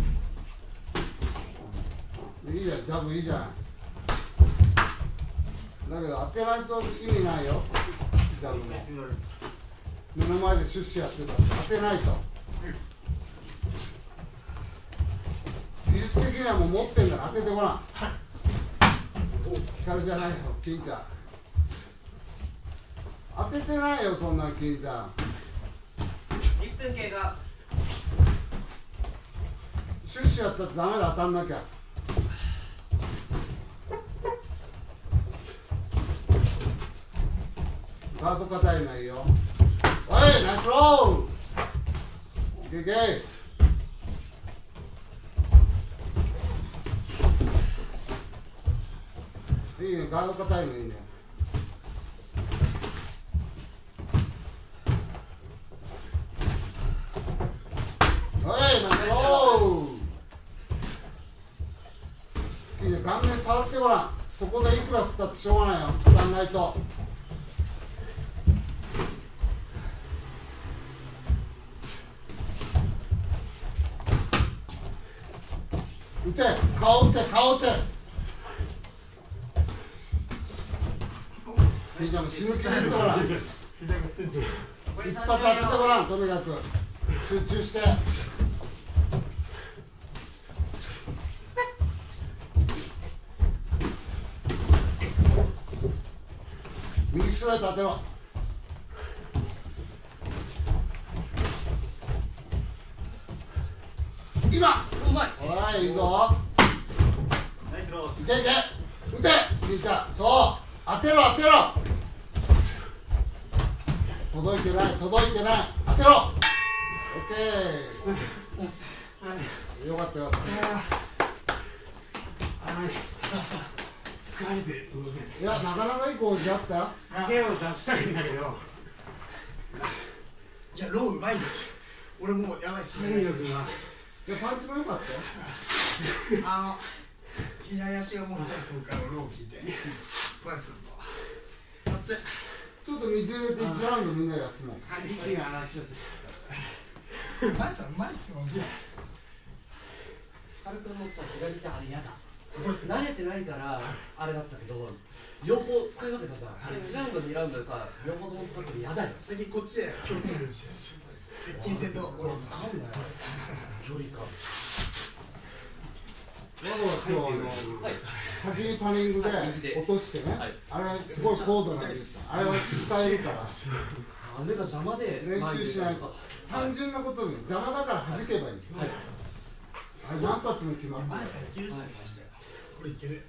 いいじゃん、ジャブいいじゃん。だけど当てないと意味ないよ。ジャブも。目の前でシュッシュやってたら当てないと。技術的にはもう持ってんだから当ててごらん。光じゃないよ、金ちゃん。当ててないよ、そんな金ちゃん。 1分経過。 シュッシュやったってダメだ、当たんなきゃ。ガード硬いないよ。おい、ナイスロー。いけいけ。いいね、ガード硬いのいいね。おい、ナイスロー。いいね、顔面触ってごらん。そこでいくら振ったってしょうがないよ。振らんないと。打て、顔打て、顔打て。いいじゃん、死ぬ気で打ってごらん。一発当ててごらん、とにかく。集中して。右ストレート当てろ。今うまい。 おい、いいぞ。 ナイスロース。 いけいけ、打て、みんちゃん。そう、当てろ、当てろ。届いてない、届いてない。当てろ。オッケー。よかったよかった。 疲れていや、なかなかいい攻撃あったよ。 手を出したいんだけど、 いやローうまいですよ。俺もうやばいっすね。 体力がいや、パンチも良かったよ。 左足がもう痛いそうからロー聞いてこうやってすると熱い。 ちょっと水入れて1ラウンドみんなで休もう。 はい、 息が上がっちゃって。 マジさんうまいっすよマジで。 カル君のさ左手あれやだ。慣れてないからあれだったけど、両方使い分けたさ、1ラウンド2ラウンドでさ両方とも使ってるやだよ。 最近こっちで距離取るようにしてるんですよ。接近戦と俺の分かんない距離感。 今日はい先にパニングで落としてね、あれすごい高度な技術だ。あれは使えるからあれが邪魔で練習しないと。単純なことで邪魔だから弾けばいい。あれ何発も決まってる。 マジさんいけるっすよマジで。これいける。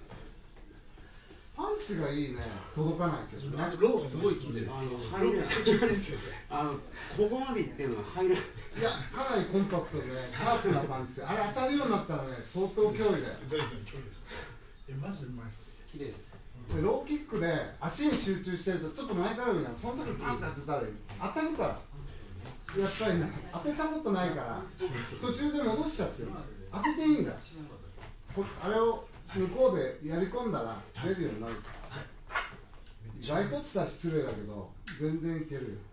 パンチがいいね、届かないけどね。 ローがすごい効いてる。 ローめっちゃ効いてるんですけどね。 ここまでいってるのが入らない。 いや、かなりコンパクトでシャープなパンチ。あれ当たるようになったらね、相当脅威だよ。 そうですね、距離です。マジでうまいっす。 綺麗です。 でローキックで足に集中してるとちょっと前から見ながらその時パンって当てたらいい。当たるからやっぱりね、当てたことないから途中で戻しちゃってる。当てていいんだ。あれを向こうでやり込んだら出るようになる。該当したら失礼だけど全然いけるよ。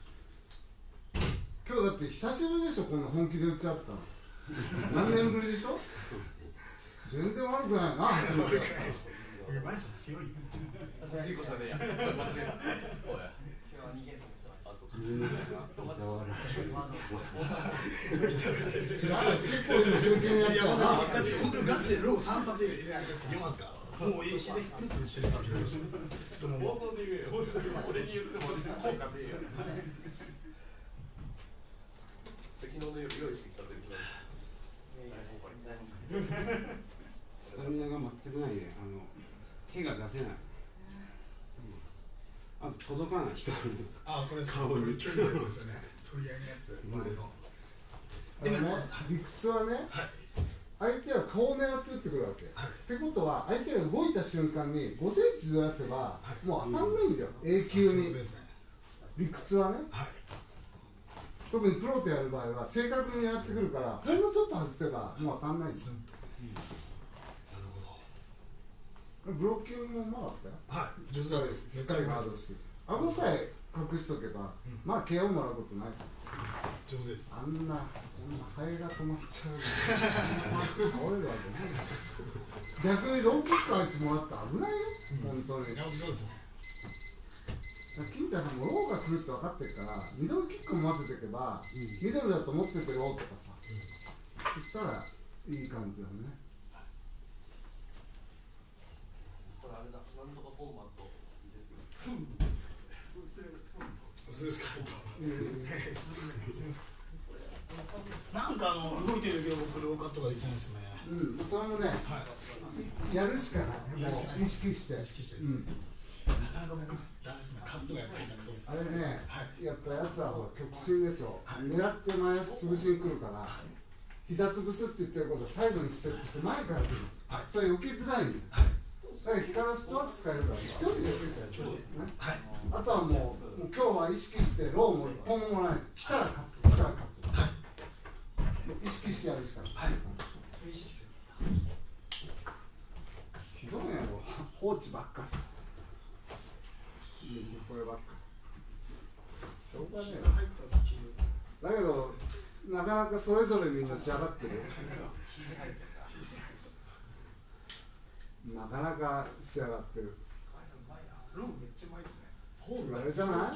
今日だって久しぶりでしょ、こんな本気で打ち合ったの。何年ぶりでしょ。全然悪くないな。初めてだったらマジさん強いよ。 リコさんね、間違えた。おい。 違う、結構今真剣にやっいや、 たよな。 だって本当にガチでロー3発入れられて4発か。もう膝にプンプンしてるんですよ。太もも。 放送で言えよ。俺に言っても効果でいいよ。昨日の夜用意してきたってスタミナが全くないで、手が出せない。あと届かない人。 あ、これそういう距離のやつですよね。取り合いのやつ、前の。 理屈はね、相手は顔を狙って打ってくるわけ。ってことは相手が動いた瞬間に5センチずらせばもう当たんないんだよ、永久に。理屈はね、特にプロとやる場合は正確にやってくるからほんのちょっと外せばもう当たんないんですよ。ブロッキングもうまかったよ。 はい、上手です。 しっかりガードして、顎さえ隠しとけば、まあ KO もらうことない。 上手です。 あんなハエが止まっちゃう。倒れるわけない。逆にローキックあいつもらったら危ないよ、本当に。 いや、そうですね。 金ちゃんさんもローが来るって分かってるからミドルキックも混ぜていけば、ミドルだと思っててローとかさ、そしたらいい感じだね。 これあれだ、なんとかフォーマット。 そうですか。なんか動いてるけど僕ローカットができないんですよね。 うん、それもね、やるしかない。意識して。 意識してですね。なかなか僕ダメですね。カットがやっぱり下手くそです。 あれね、やっぱやつはほら極真ですよ。狙って前足潰しに来るから、膝潰すって言ってることはサイドにステップして前から来る。それ避けづらいんだよ。だから光のフットワーク使えるから一人で避けちゃうよね。あとはもう今日は意識してローも一本ももらえない。来たらカット、来たらカット。意識してやるしかない。 意識する。 ひどいね、放置ばっかり。こればっかり。しょうがねえな。だけどなかなかそれぞれみんな仕上がってる。なかなか仕上がってる。 ローめっちゃうまいですね。 あれじゃない？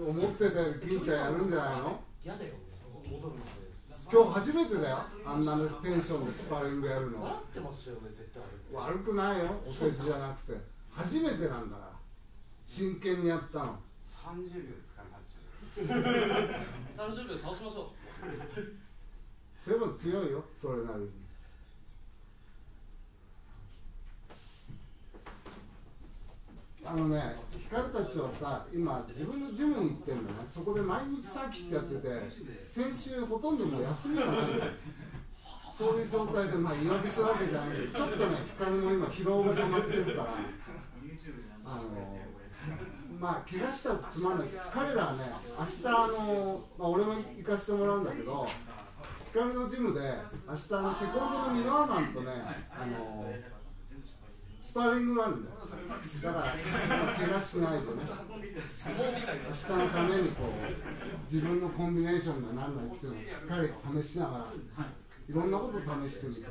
思ってたより金ちゃんやるんじゃないの？ 嫌だよ、戻るので。 今日初めてだよ、あんなテンションでスパーリングやるの。 笑ってますよね、絶対。 悪くないよ、お世辞じゃなくて初めてなんだから真剣にやったの。 30秒で使いますよ。 30秒で倒しましょう。 それも強いよ、それなりに。光たちはさ、今自分のジムに行ってんだね。そこで毎日サーキットやってて、先週ほとんどもう休みがないんだよ。 そういう状態でまあ言い訳するわけじゃないけど、ちょっとね光も今疲労が溜まってるからまあ怪我しちゃうとつまんないです。彼らはね明日まあ、俺も行かせてもらうんだけど、光のジムで明日セコンドのミノアマンとねスパーリングがあるんだよ。だから怪我しないでね、明日のためにこう自分のコンビネーションが何ないっていうのをしっかり試しながらいろんなことを試してみて、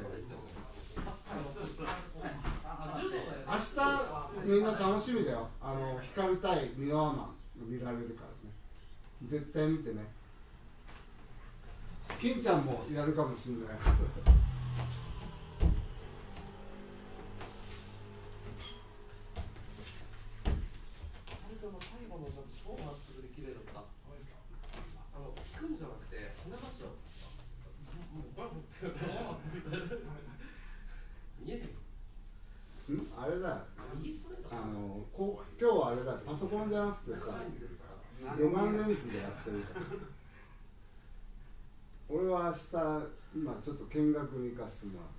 明日みんな楽しみだよ。光対ミノアマンが見られるからね、絶対見てね。金ちゃんもやるかもしれない最後のジャンプ超まっすぐで綺麗だった。引くんじゃなくて跳ねますよ。もうバンって見えてる。 あれだ、 右ストレート。 今日はあれだ、パソコンじゃなくてさ、魚眼レンズでやってるから。俺は明日、今ちょっと見学に行かせてもらう。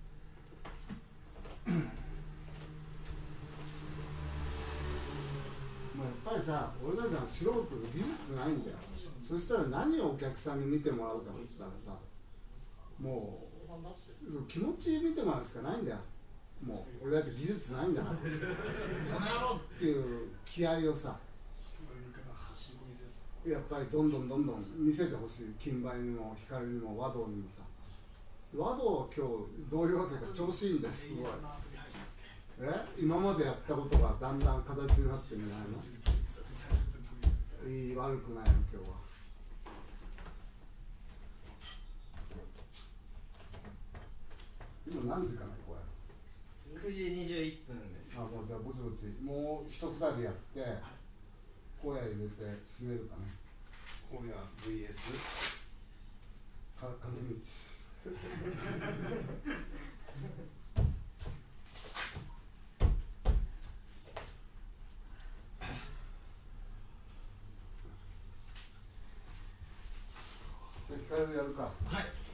もうやっぱりさ、俺たちは素人で技術ないんだよ。そしたら何をお客さんに見てもらうかって言ったらさ、もう気持ち見てもらうしかないんだよ。もう俺たち技術ないんだからこの野郎っていう気合をさ、やっぱりどんどん見せてほしい。金梅にも光にも和道にもさ、和道は今日どういうわけか調子いいんだよ。すごい今までやったことがだんだん形になってみないの。いい、悪くないの今日は。今何時かなこれ。 9時21分です。 もうじゃあぼちぼちもう一くだりやって小屋入れて閉めるかね。 今夜 VS 和道光をやるか。はい。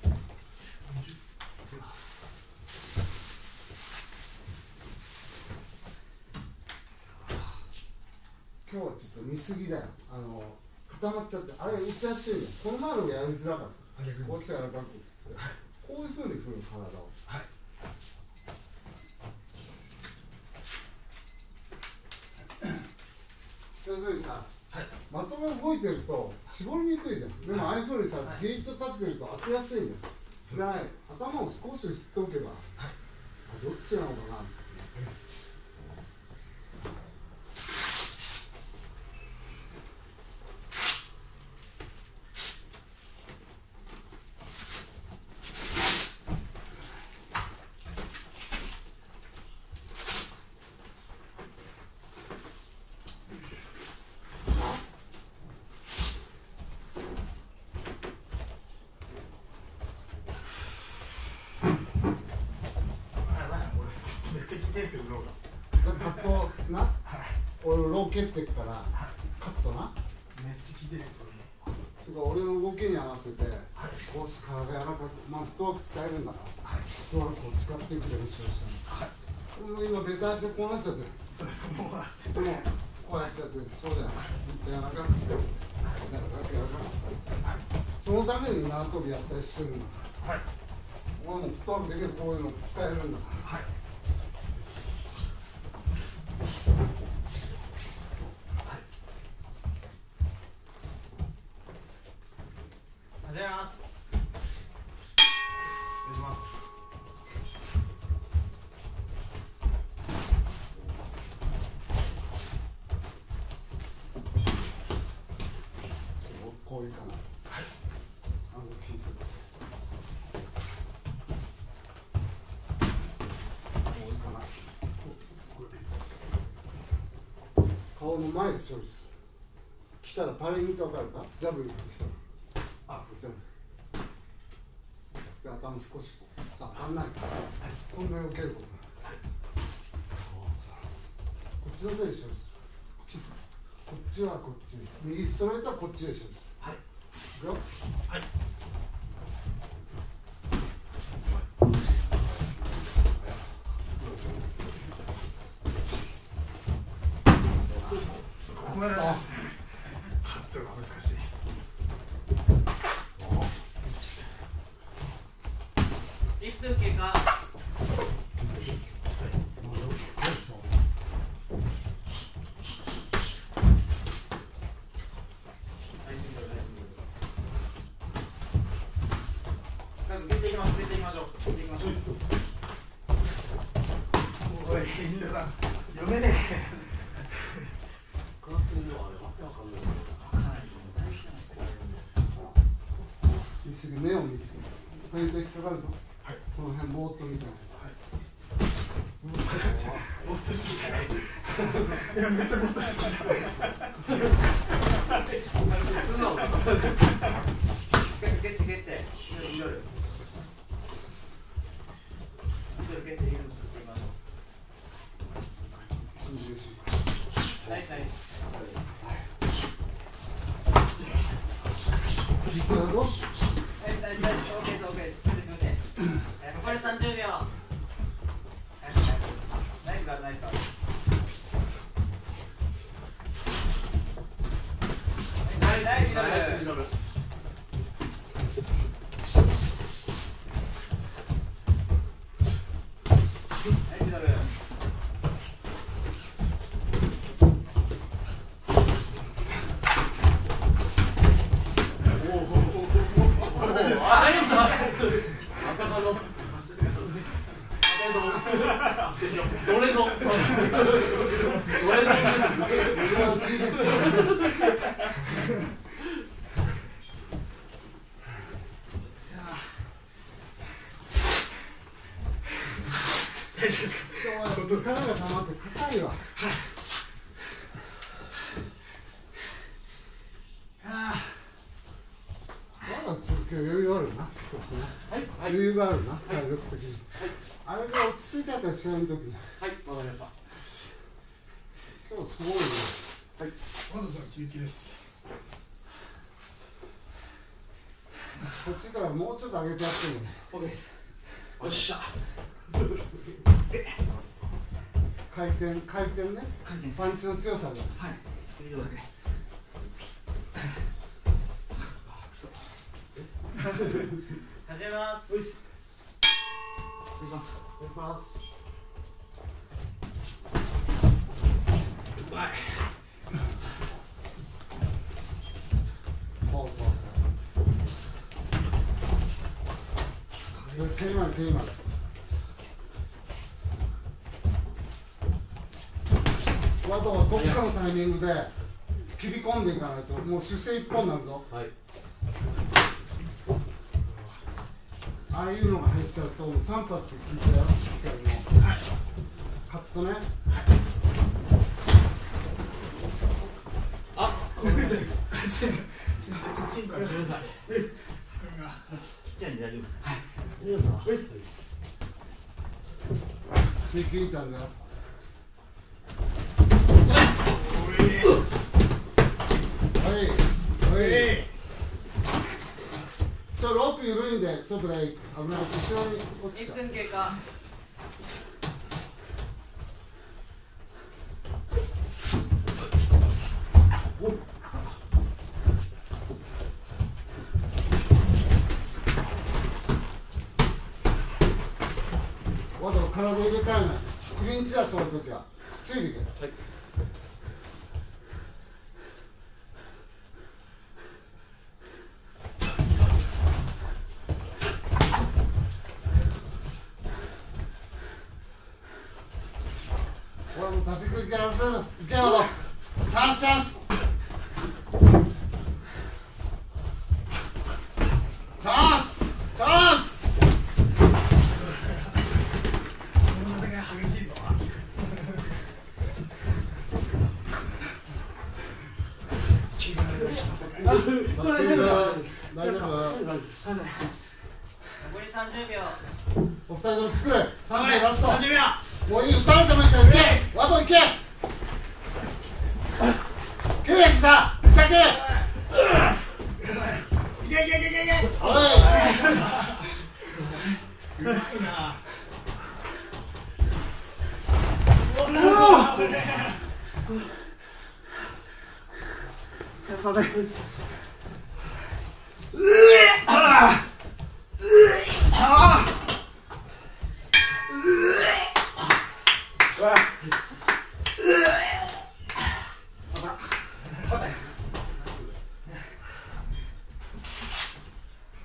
今日はちょっと見すぎだよ。固まっちゃって、あれ打ちやすいね。この前のがやりづらかった。こうしたら楽。こういう風に振る体を。はい。要するにさ、的が動いてると絞りにくいじゃん。でもああいう風にさ、じーっと立ってると当てやすいんだよ。頭を少し振っておけば、どっちなのかな。カットな、俺ロー蹴ってっからカットな、 めっちゃ効いてるよそれから俺の動きに合わせて少し体柔らかく、まあフットワーク使えるんだから、フットワークを使っていく練習をしたの。俺も今ベタ足でこうなっちゃってる。 そうですもうでもこうやってやって、そうじゃない、柔らかくしても柔らかくしてそのために縄跳びやったりしてるんだから、俺もフットワークできる、こういうの使えるんだから。 始めます。 お願いします。 こういうかな。聞いてます。こういうかな。顔の前で処理する。来たらパレングってわかるか？ジャブ打ってきたら。全部で頭少し当たんないから、こんなに受けることない。こっちの手で処理する。こっちはこっち、右ストレートはこっちで処理する。はい。いくよ。はい。 ていきましょう、出ていきましょう、出ていきましょう。おい、みんなさん、読めねえ。 グラフのあれわけわかんない。 わかんないですね、大事だな。 見すぎ、目を見すぎ。フェイント引っかかるぞ。はい。この辺ぼーっと見たい。 はい。ボーッとすぎた。いや、めっちゃボーッとすぎた。 そんなの。 蹴ってミドル蹴ってリズム作っていきましょう。ナイスナイス。 ピッチャーどうしナイスナイスナイス。オッケーですオッケーです。詰めて詰めて。残り30秒。ナイスガードナイスガード。ナイスミドル。ナイスミドル。 力が溜まって硬いわ。まだ続ける余裕あるな、少しね。余裕があるな、体力的に。あれが落ち着いたから試合の時に。 はい、わかりました。 今日すごいね。 はい、和田さん、キレキレです。 こっちからもうちょっと上げてやってもね。 オッケーです。よっしゃ。 回転ね。パンチの強さで。 はい、スピードだけ。 始めます。 よし。お願いします。 お願いします。 うまい。 そう。手今。ワドはどっかのタイミングで切り込んでいかないともう主勢一本になるぞ。 はい。 ああいうのが入っちゃうともう3発で効いちゃうよ。カットね。 あ、 ごめんなさい。チンコが。 ごめんなさい。 ちっちゃいんで大丈夫ですか。 いいよな。 次金ちゃんだよ。ロープ緩いんでちょっとね危ない。後ろに落ちちゃう。 1分経過。 わざと体入れ替えない。クリンチだそういう時はついていけ。 はい。 俺も立ち食いからするいけろとチャンスチャンスチャンスチャンス。 物語が激しいぞ。気が荒れてきた。 大丈夫。 残り30秒。 お二人とも作れ。30ラスト。 30秒。 もういい、打たれてもいいから行け。ワド行け。蹴れさ、先。 いけ。 おい。 うまいな。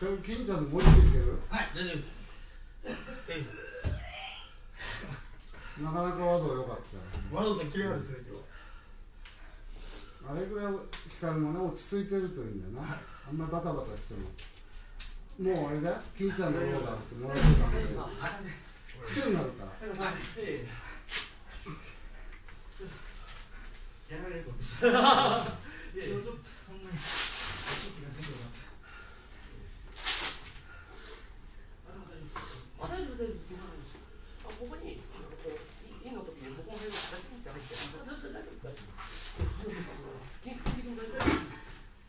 金ちゃんのもう一個いける？ はい、大丈夫です。いいです。 なかなかワード良かったよ。 ワードさん、キレあるですね、今日。 あれぐらい光もね、落ち着いてるといいんだよな。あんまりバタバタしても。もうあれだよ、金ちゃんの方があってもらってたんだけど。癖になるから。 やられるかもしれない。いやいや、ちょっとほんまに。 大丈夫です。ここにいいの時にここの辺に出してみて入って。大丈夫です。金的に大丈夫です。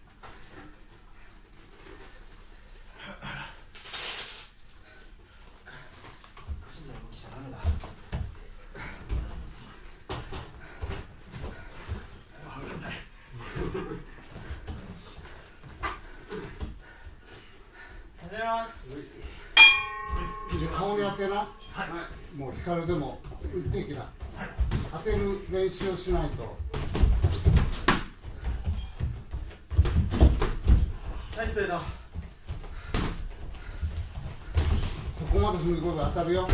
顔に当てな、もう光でも打っていきな、当てる練習をしないと。 ナイスだ。 そこまで踏み込めば当たるよ。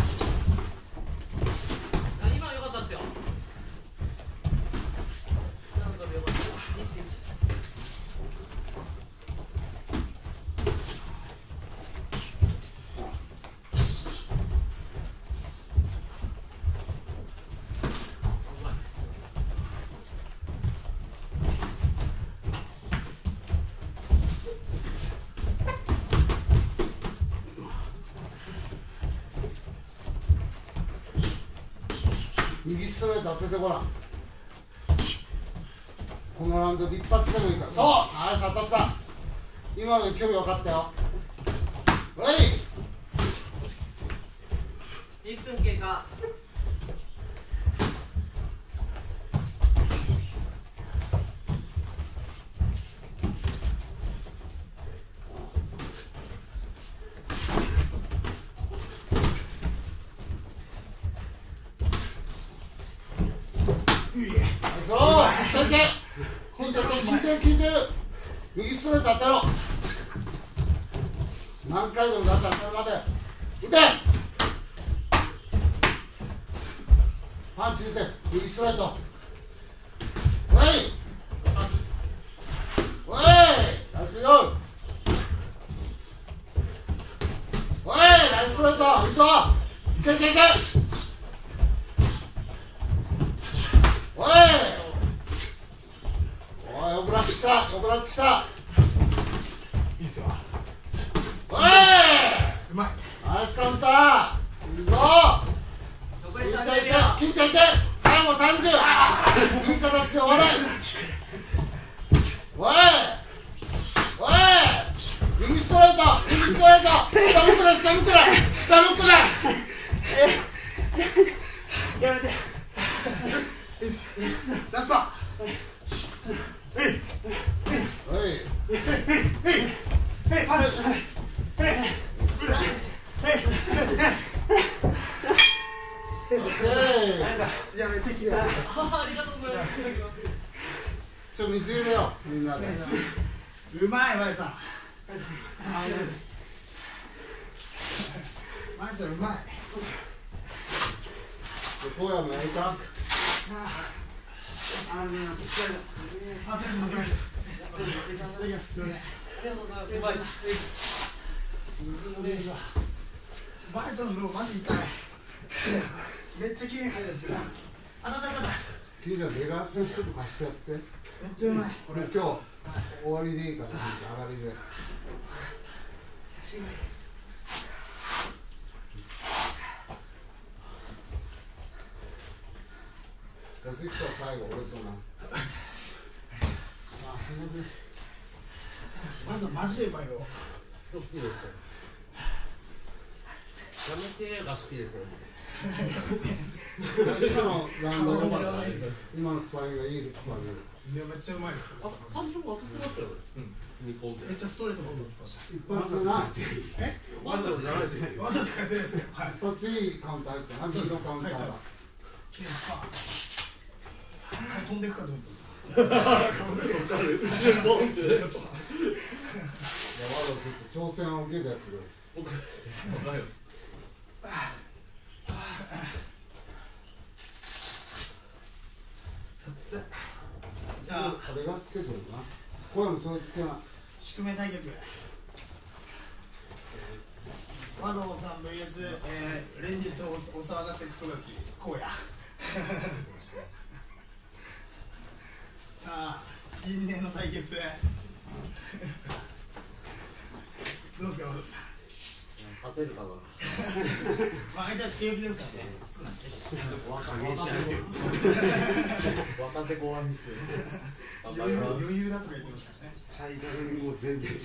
今は良かったですよ。なんか良かった。 右ストレート当ててごらん。このラウンドで一発でもいいから。そう、ナイス当たった。今ので距離分かったよ。おい、 1分経過。 そう、聞いてる。右ストレート当てろ。何回でも出したらそれまで打て。パンチ打て、右ストレート。おいナイススピード。おいナイスストレート。いいぞ、いけ。よくなってきた。 いいっすよ。 おい、 うまい。 ナイスカウンター。いいぞ。金ちゃんいけ。最後30。いい形で終われ。おい、右ストレート。下向くな。 やめて。 ラスト。パンチ。いや、めっちゃ綺麗。 ありがとうございます。 水入れよう、みんなで。 うまい、前さん。前さん、うまい。 荒野もやりた。 バイソンのローマジ痛い。めっちゃ綺麗に入るんですよ。あたたた。 金ちゃんレガースちょっと貸してやって。 めっちゃうまい。 これ今日終わりでいいから、上がりで。 写真。 次は最後俺とな。 まずマジでうまいよ。 好きですよ。やめてが好きですよ。 今のラウンド良かった。今のスパインがいいスパイン。 めっちゃうまいです。 あ、30分当ててましたよ。 めっちゃストレートボール打ってました。 一発な。 わざとじゃないですよ。 わざとやってないですよ。はい。 一発いいカウンター入ったな。右のカウンターが。 綺麗ですか。飛んでいくかと思ったんです。 ちょっと挑戦を受けてやってくれ。 僕、わかるよ。 じゃああれがつけてるな。声もそれつけな。 宿命対決。和道さん VS、連日お騒がせクソガキ荒野。さあ因縁の対決。どうですか和道さん。 勝てるかな。 まあ相手は強気ですからね。 若手後半ですよ。 余裕だとか言ってましたね。 体格も全然違う。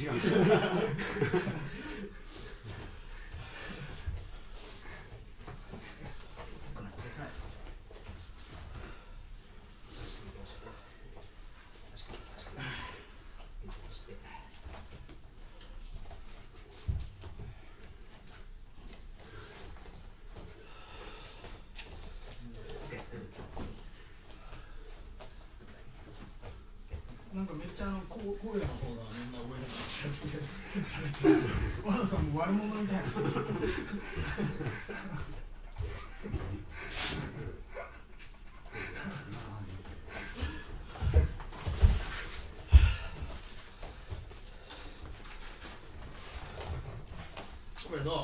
なんかめっちゃ荒野の方がみんな覚えしやすいけど和田さんも悪者みたいな人これどう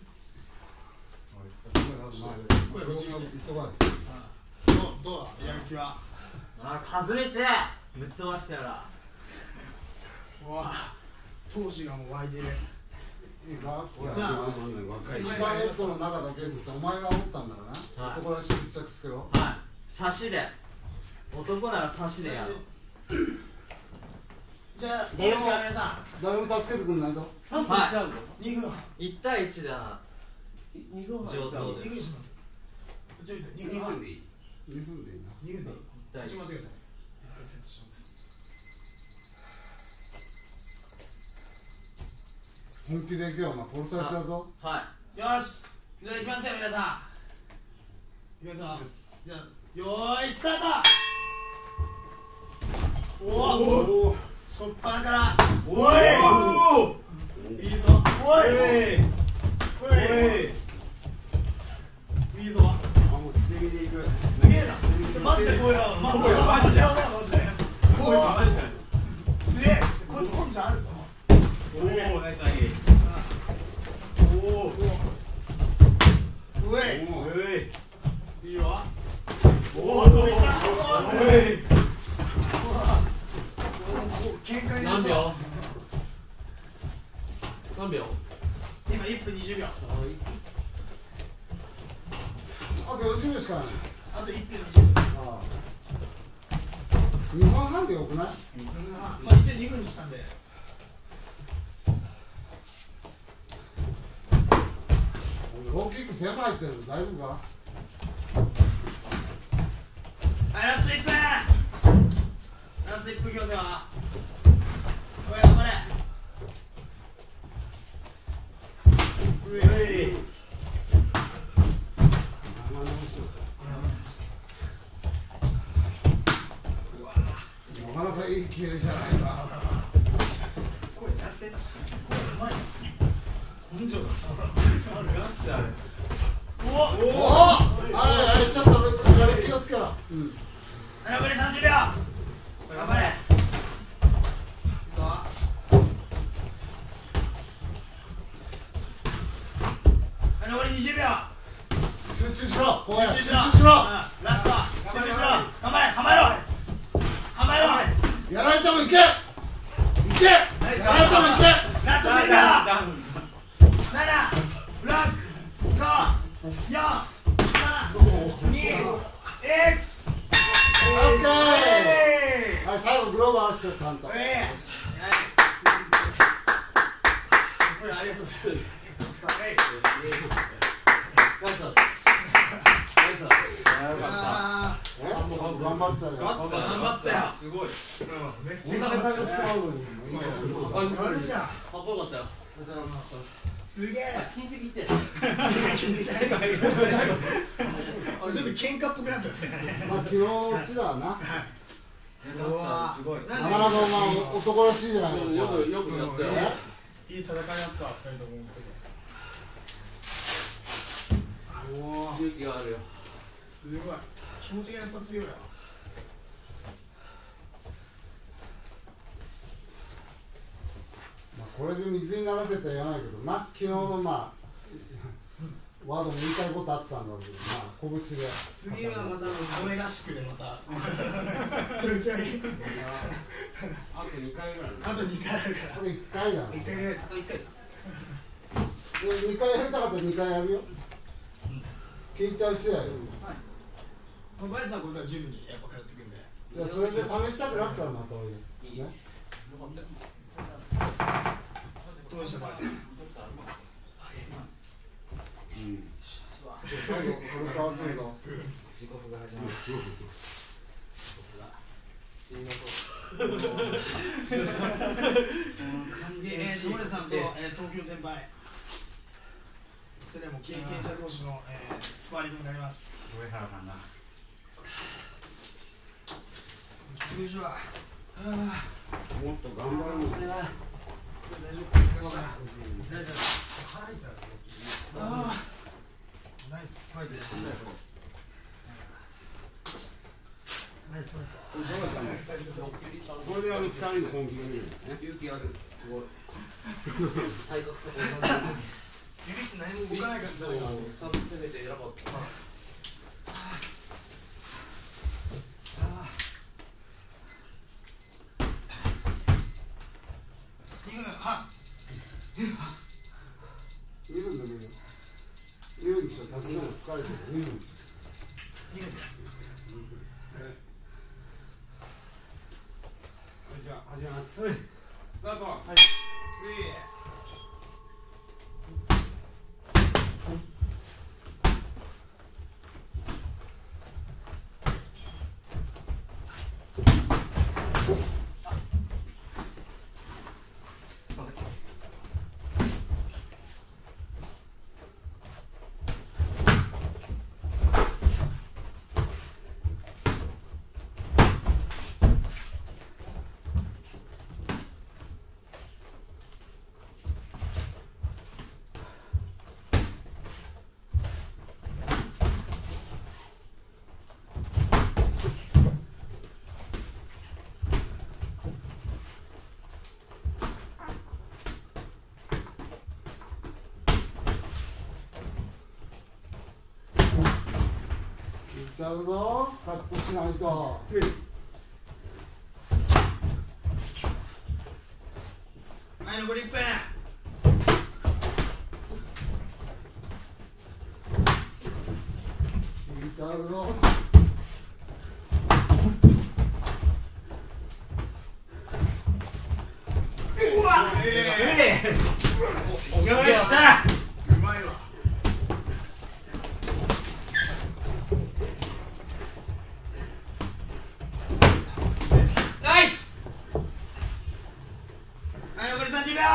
これこっちに行ってこい。どうだやる気は。 カズレチェぶっ飛ばしてやら。 うわ闘志がもう湧いてる。 いいか、これは若い。一番エットの中だけでさ、お前がおったんだからな。男らしく密着つけろ。 はい、差しで男なら差しでやろう。 じゃあいいですか皆さ誰も助けてくんないぞ。 3分しちゃうの。 ん。2分。 1対1だな。 2分半上等 2分します。ちょっと2分半でいい。 2分でいいな。 2分でいい。 大ちょっと待ってください。一回セットします。 本気でいけよ、お前殺されちゃうぞ。 はよし、じゃあ行きますよ皆さん。行きますよ。じゃあよーいスタート。おお。しょっぱなから。おい。いいぞ。おい。おい。いいぞ。 あ、もう捨て身でいく。 すげえな。マジでこうよ。マジで。マジで。おお。すげえ。こいつ根性あるぞ。 おお、ナイスアギー。 おお。うえい。いいよ。おお、飛びした。おい。喧嘩になるぞ。 何秒？何秒？ 今1分20秒。 あと40秒しかない。 あと1分20秒。 ああ。2分半でよくない？ まあ一応2分にしたんで。 ローキック全部入ってるんで大丈夫か？ はい、ラスト1分。ラスト1分いきますよ。おい、頑張れ。 なかなかいい気合いじゃないか。 声やってた。声うまいな。根性だ。あるガッツある。おお。 はいはい、ちょっと気をつけろ。 残り30秒。頑張れ。残り20秒。 集中しろ。こうや集中しろ。 集中しろ。 ラスト。集中しろ。頑張れ。構えろ。構えろ。 やられてもいけ。いけ。やられてもいけ。 ラスト10秒。7、6、5、4、3、2、1。 オッケー。はい、最後グローブ合わせてちゃんと。 これありがとうございます。 ナイスだ。 頑張ったよ。 頑張ったよ。 すごい。 めっちゃお金かけてしまうのに。 やるじゃん。 かっこよかったよ。 すげえ。 金石いって。 ちょっと喧嘩っぽくなってましたね。 まあ昨日うちだわな。 すごい。 なかなかお前男らしいじゃないか。 よくやったよ。 戦いあった2人とも本当に。おお勇気があるよ。 すごい気持ちがやっぱ強いよ。 これで水にならせては言わないけど、昨日のワードも言いたいことあったんだけど、拳で。 次はまた骨合宿でまたちょいちょいあと2回ぐらいあと2回あるから。 これ1回だな。 1回ぐらいです。あと1回ですか。 で2回やりたかったら2回やるよ。聞いちゃう人やよ。 バイスさんこれからジムにやっぱ通ってくんで。 いや、それで試したくなったらまた俺ね。 よかったよ。 どうでしたバイスさん。 最後、これと合わせるの。 時刻が始まる。 ノレさんと東京先輩でも経験者同士のスパーリングになります。 上原さんが。 よいしょ。 もっと頑張るの。 大丈夫。大丈夫。ナイスファイトです。ナイスファイト。 どうしたの？これで2人の本気が見るんですね。 勇気ある。すごい。体格差指って何も動かないからじゃないかな。 サブ攻めて偉かった。 2分でもいいよ。2分にしよう。足しながら疲れてる。2分にしよじゃあ始めます。スタート。はい。 う。いっちゃうぞ。カットしないと。 はい、残り1分。 いっちゃうぞ。 うわっうまいわ。 ナイス。 はい、残り30秒。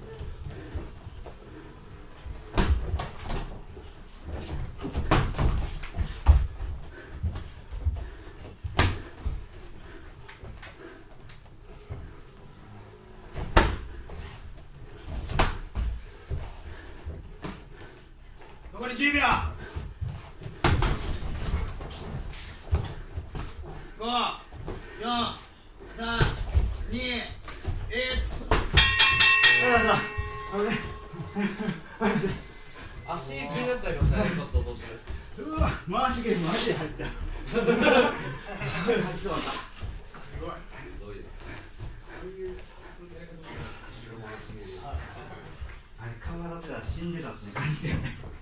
残り10秒。5、4、3、2、1。 足気になっちゃいましたね。ちょっと途中。 うわ、マジで入った。 すごい。 あれ、顔洗ってたら死んでたっすね、完全に。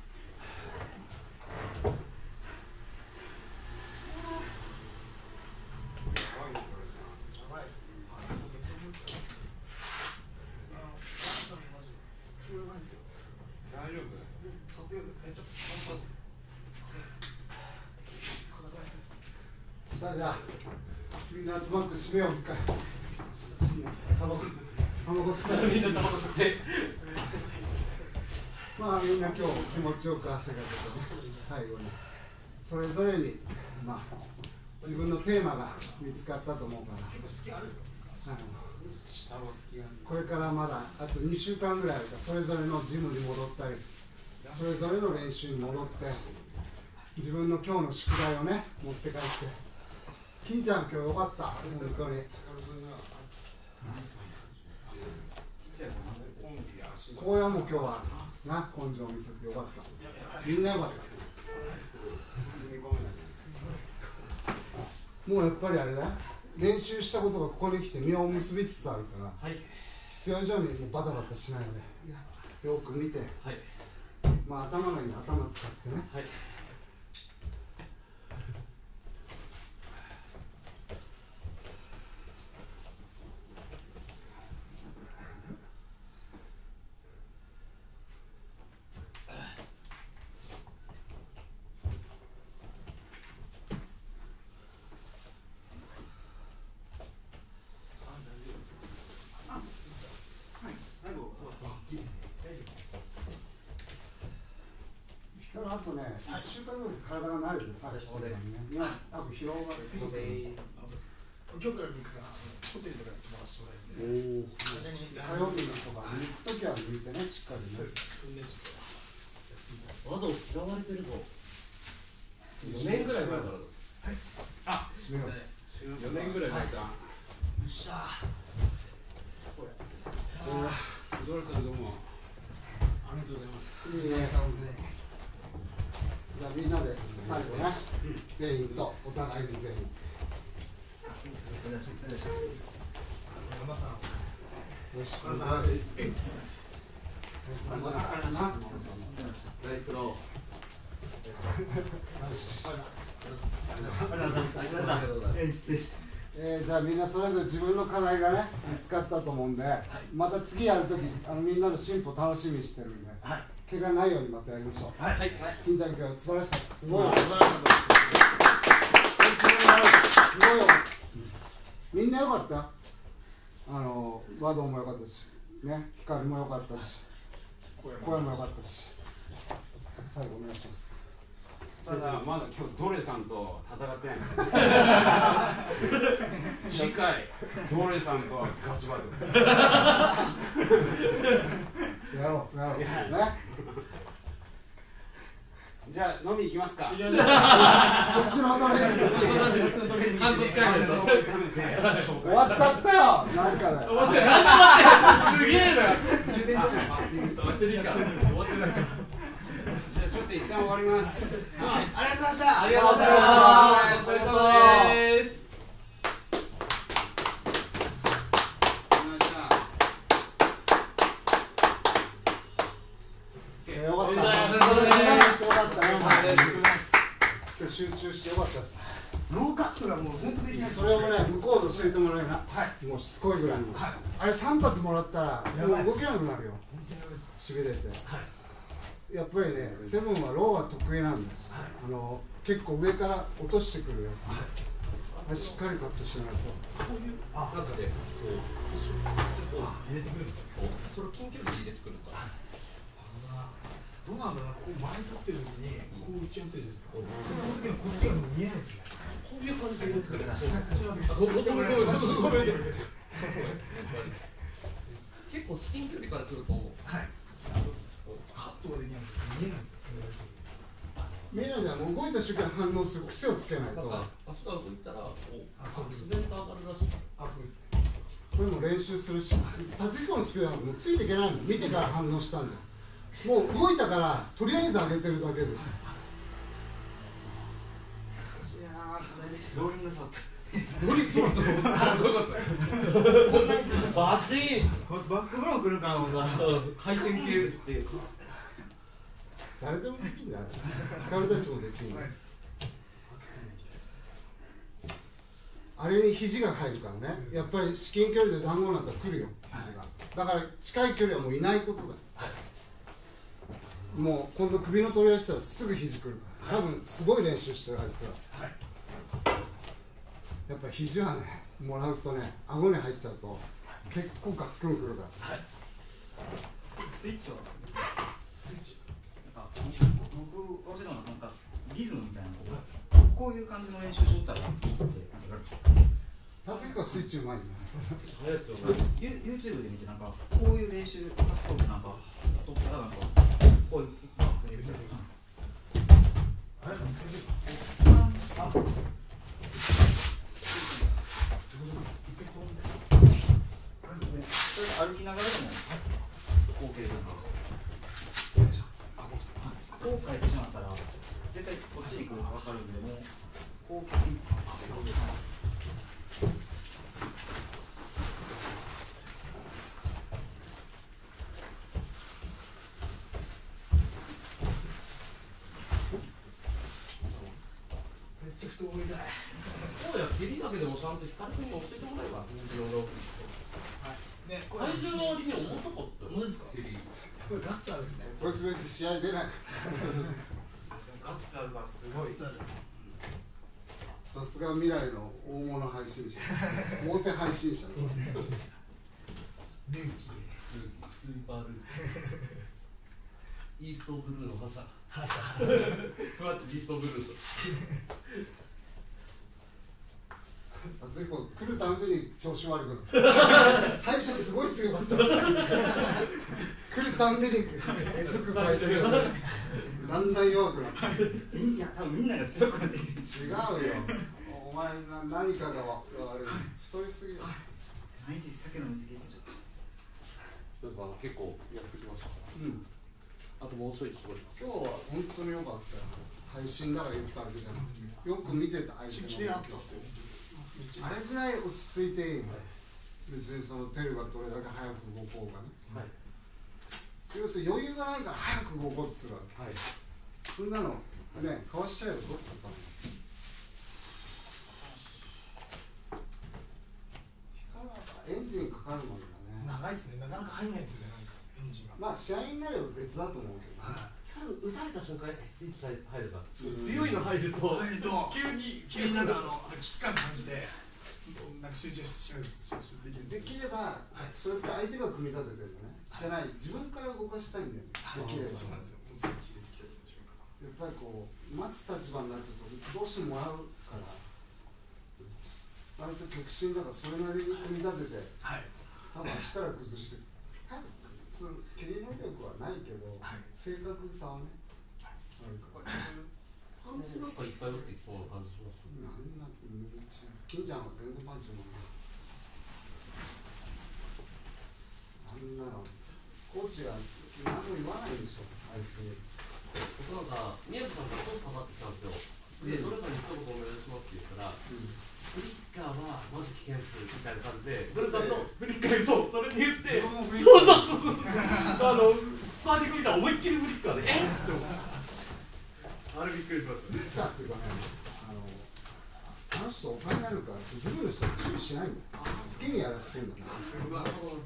大丈夫？ さあ、じゃあみんな集まって締めよう。一回タバコ吸ったらみんなタバコ吸って。みんな今日気持ちよく汗が出てね、最後にそれぞれに自分のテーマが見つかったと思うから、 下は隙がこれからまだあと2週間ぐらいあるから、それぞれのジムに戻ったり、それぞれの練習に戻って、自分の今日の宿題をね持って帰って、金ちゃん今日よかった、本当に。荒野も今日はな根性を見せてよかった、みんなよかった。もうやっぱりあれだ、練習したことがここに来て実を結びつつあるから、はい、必要以上にもうバタバタしないのでよく見て、はい、まあ頭がいいの頭使ってね、はい、あとね、1週間後に体が慣れてさ、今多分疲労がついてる。 今日から行くからホテルとかに泊まらせてもらえるんで、 火曜日のとか抜くときは抜いてね、しっかりね。 窓嫌われてるぞ。4年ぐらい前からだ。はい。あ、4年ぐらい前か。よっしゃー。 ドラさんどうもありがとうございます。 いいね、じゃあみんなで最後ね、全員とお互いに全員。 頑張った。 よし、頑張って。 ナイスロー。 じゃあみんなそれぞれ自分の課題がね見つかったと思うんで、また次やるときみんなの進歩楽しみにしてるんで、怪我ないようにまたやりましょう。はい。金ちゃん今日素晴らしかった。すごいよ。すごいよ。みんな良かった。和道も良かったし、ね、光も良かったし、声も良かったし。最後お願いします。 ただまだ今日ドレさんと戦ってないんですよ。次回ドレさんとはガチバトル。 やろうね。 じゃあ飲み行きますか。 こっちのドレ終わっちゃったよ。なんかね。 すげえな。 充電終わってるか。終わってないか。ちょっと一旦終わります。 ありがとうございました。 ありがとうございます。お疲れ様です。 よかった。今日集中してよかったです。 ローカットがもう本当できない。 それをね向こうで教えてもらえな。もうしつこいぐらいの。あれ3発もらったらもう動けなくなるよ。しびれて。やっぱりね、セブンはローは得意なんだよ。結構上から落としてくるよ。しっかりカットしないと。 なんかね、そう。 入れてくるんですよ。 それを近距離で入れてくるから。 どうなんだろうな、こう前に立ってる時にこう打ち合ってるじゃないですか。この時はこっちがもう見えないですね。 こういう感じで入れてくる。結構至近距離から来ると思う。はい。カットができないんですよ。見えないんですよ。 見えないじゃん。もう動いた瞬間反応する癖をつけないと。 足から動いたら自然と上がるらしい。 あ、そうですね。これも練習するし、達彦のスピードなんかもうついていけないの。見てから反応したんだよ。もう動いたからとりあえず上げてるだけです。 ローリング触ってローリング触ってバチーンバックブロー来るかなもうさ回転系って誰でもできるんだよ。光たちもできるんだよ。あれに肘が入るからね。やっぱり至近距離で団子なんか来るよ、肘が。だから近い距離はもういないことだよ。もう今度首の取り合いしたらすぐ肘くるから。多分すごい練習してるあいつら。やっぱ肘はね、もらうとね、顎に入っちゃうと結構ガックンくるから。 スイッチは僕教えたのはなんかリズムみたいなこういう感じの練習しとったらいいってなんか達彦はスイッチうまいんだよ。 早いですよね。 YouTube で見てなんかこういう練習格闘技なんか撮ったらなんかこういう作りみたいな。 あれ難しいか。あ、すごい。一回飛んで。あれね、 それ歩きながらでもこうけるんで。こう変えてしまったら絶対こっちに来るのが分かるんで、もうこう変えて。 あ、そうです。めっちゃ太もも痛い。 そうや、蹴りだけでもちゃんと光君に教えてもらえば、人気の動き。 ね、これ体重の割に重たかったよ。 重いですか。 蹴り。 これガッツあるですね。 こいつ別に試合出ない。 ガッツあるからすごい。 ガッツある。 さすが未来の大物配信者。大手配信者。 ルーキー。 スーパールーイーストブルーの覇者。 覇者。 ふわっとイーストブルーと。 達彦来るたんびに調子悪くなる。最初すごい強かった。来るたんびにえずく回数がだんだん弱くなって。 いや、多分みんなが強くなってきてる。 違うよ。お前何かが悪い。太りすぎる。 毎日酒飲みすぎちゃった。 結構安きました。 うん。 あともうちょい絞ります。 今日は本当に良かったよ。配信だから言ったわけじゃなくて、よく見てた相手の。 綺麗あったっすよ。 あれぐらい落ち着いていいんだよ。別にそのテルがどれだけ早く動こうがね。 はい。 要するに余裕がないから早く動こうとするわけ。 はい。 そんなのね、かわしちゃえばどうだったの。エンジンかかるもんだね。 長いですね。なかなか入んないですね。なんかエンジンが。 まあ試合になれば別だと思うけど。 はい。 打たれた瞬間、スイッチ入るじゃん。 そう強いの入ると、 入ると急になんか危機感感じて、なんか集中できるんできれば、それって相手が組み立ててるのね。じゃない、自分から動かしたいんだよね。できれば。 そうなんですよ。スイッチ入れてきたやつの瞬間。 やっぱりこう待つ立場になっちゃうとどうしてももらうから割と極真だからそれなりに組み立ててはい。 多分足から崩して多分その蹴り能力はないけど、 はい正確さはねあるからパンチなんかいっぱい打ってきそうな感じしますね。 あんな金ちゃんは全然パンチもないあんなのコーチは何も言わないでしょあいつに僕なんか、宮城さんがコースかかってきたんですよ。で、どれかに一言お願いしますって言ったら、フリッカーはマジ危険っすみたいな感じで、どれさんのフリッカー、そう、それで言って、そうそうそう、スパーリング見たら思いっきりフリッカーで、って思う。あれびっくりしましたね。 いつかっていうかねあの人お金あるから自分の人は注意しないんだよ好きにやらせてんだからそういうことだ。 お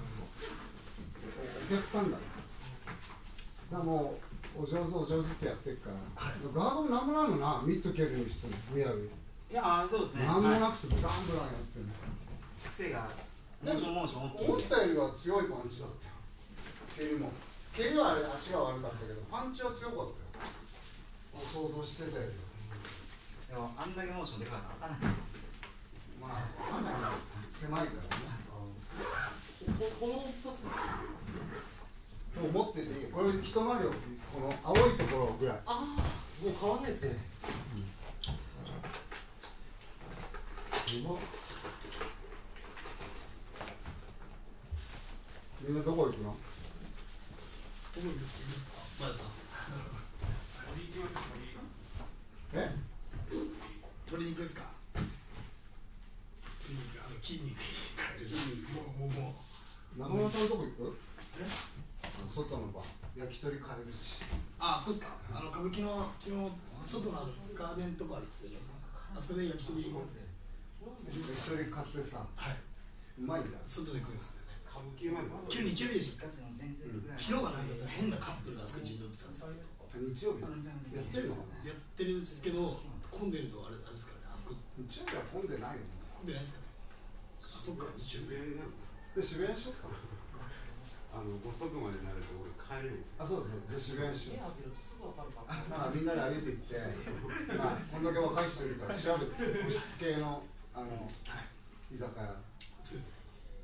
客さんだからもうお上手ってやってるから、ガードもなんもないのな、ミッド蹴るにしてもむやみいや、そうですね。 なんもなくてブランブランやってるの癖がモーション大きいんで。 思ったよりは強いパンチだったよ蹴りはあれ足が悪かったけどパンチは強かったよ想像してたよりでもあんだけモーションでかいの当たらないんですよ。 まあ分かんないな狭いからねこの大きさっすね。 と思ってていいよこれ一回りをこの青いところぐらいああ、もう変わんないですね。うまっ。 みんなどこ行くのまださ。 え鶏肉ですか。鶏肉筋肉に変える。もう。 中村さんどこ行くえ？ 外の場焼き鳥買えるしあ、そうですか。歌舞伎の昨日外のガーデンとかあるっつってあそこで焼き鳥。 焼き鳥買ってさはい。 うまいんだよ外で食うんですよね。 歌舞伎まで今日日曜日でしょ。 ガチの先生ぐらい。 昨日はなんかその変なカップルがあそこに陣取ってたんですよ。 日曜日やってるのかなやってるんですけど混んでるとあれですからね。あそこ日曜日は混んでないよね混んでないですかね。あ、そっか。 渋谷なので渋谷にしようか 5足までなると俺帰れないんですよあそうですねじゃあ渋谷にしよう目開けるとすぐ分かるから。 まあみんなで歩いていってまあこんだけ若い人いるから調べて保湿系の居酒屋。 そうですね。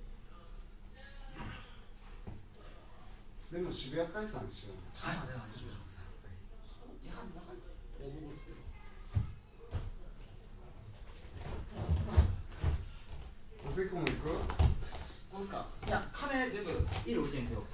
でも渋谷解散しよう。 はい、では、そうします。 いや、なんか、大物ですけど。 おせっこも行く？ なんすか。 いや金全部家置いてるんですよ。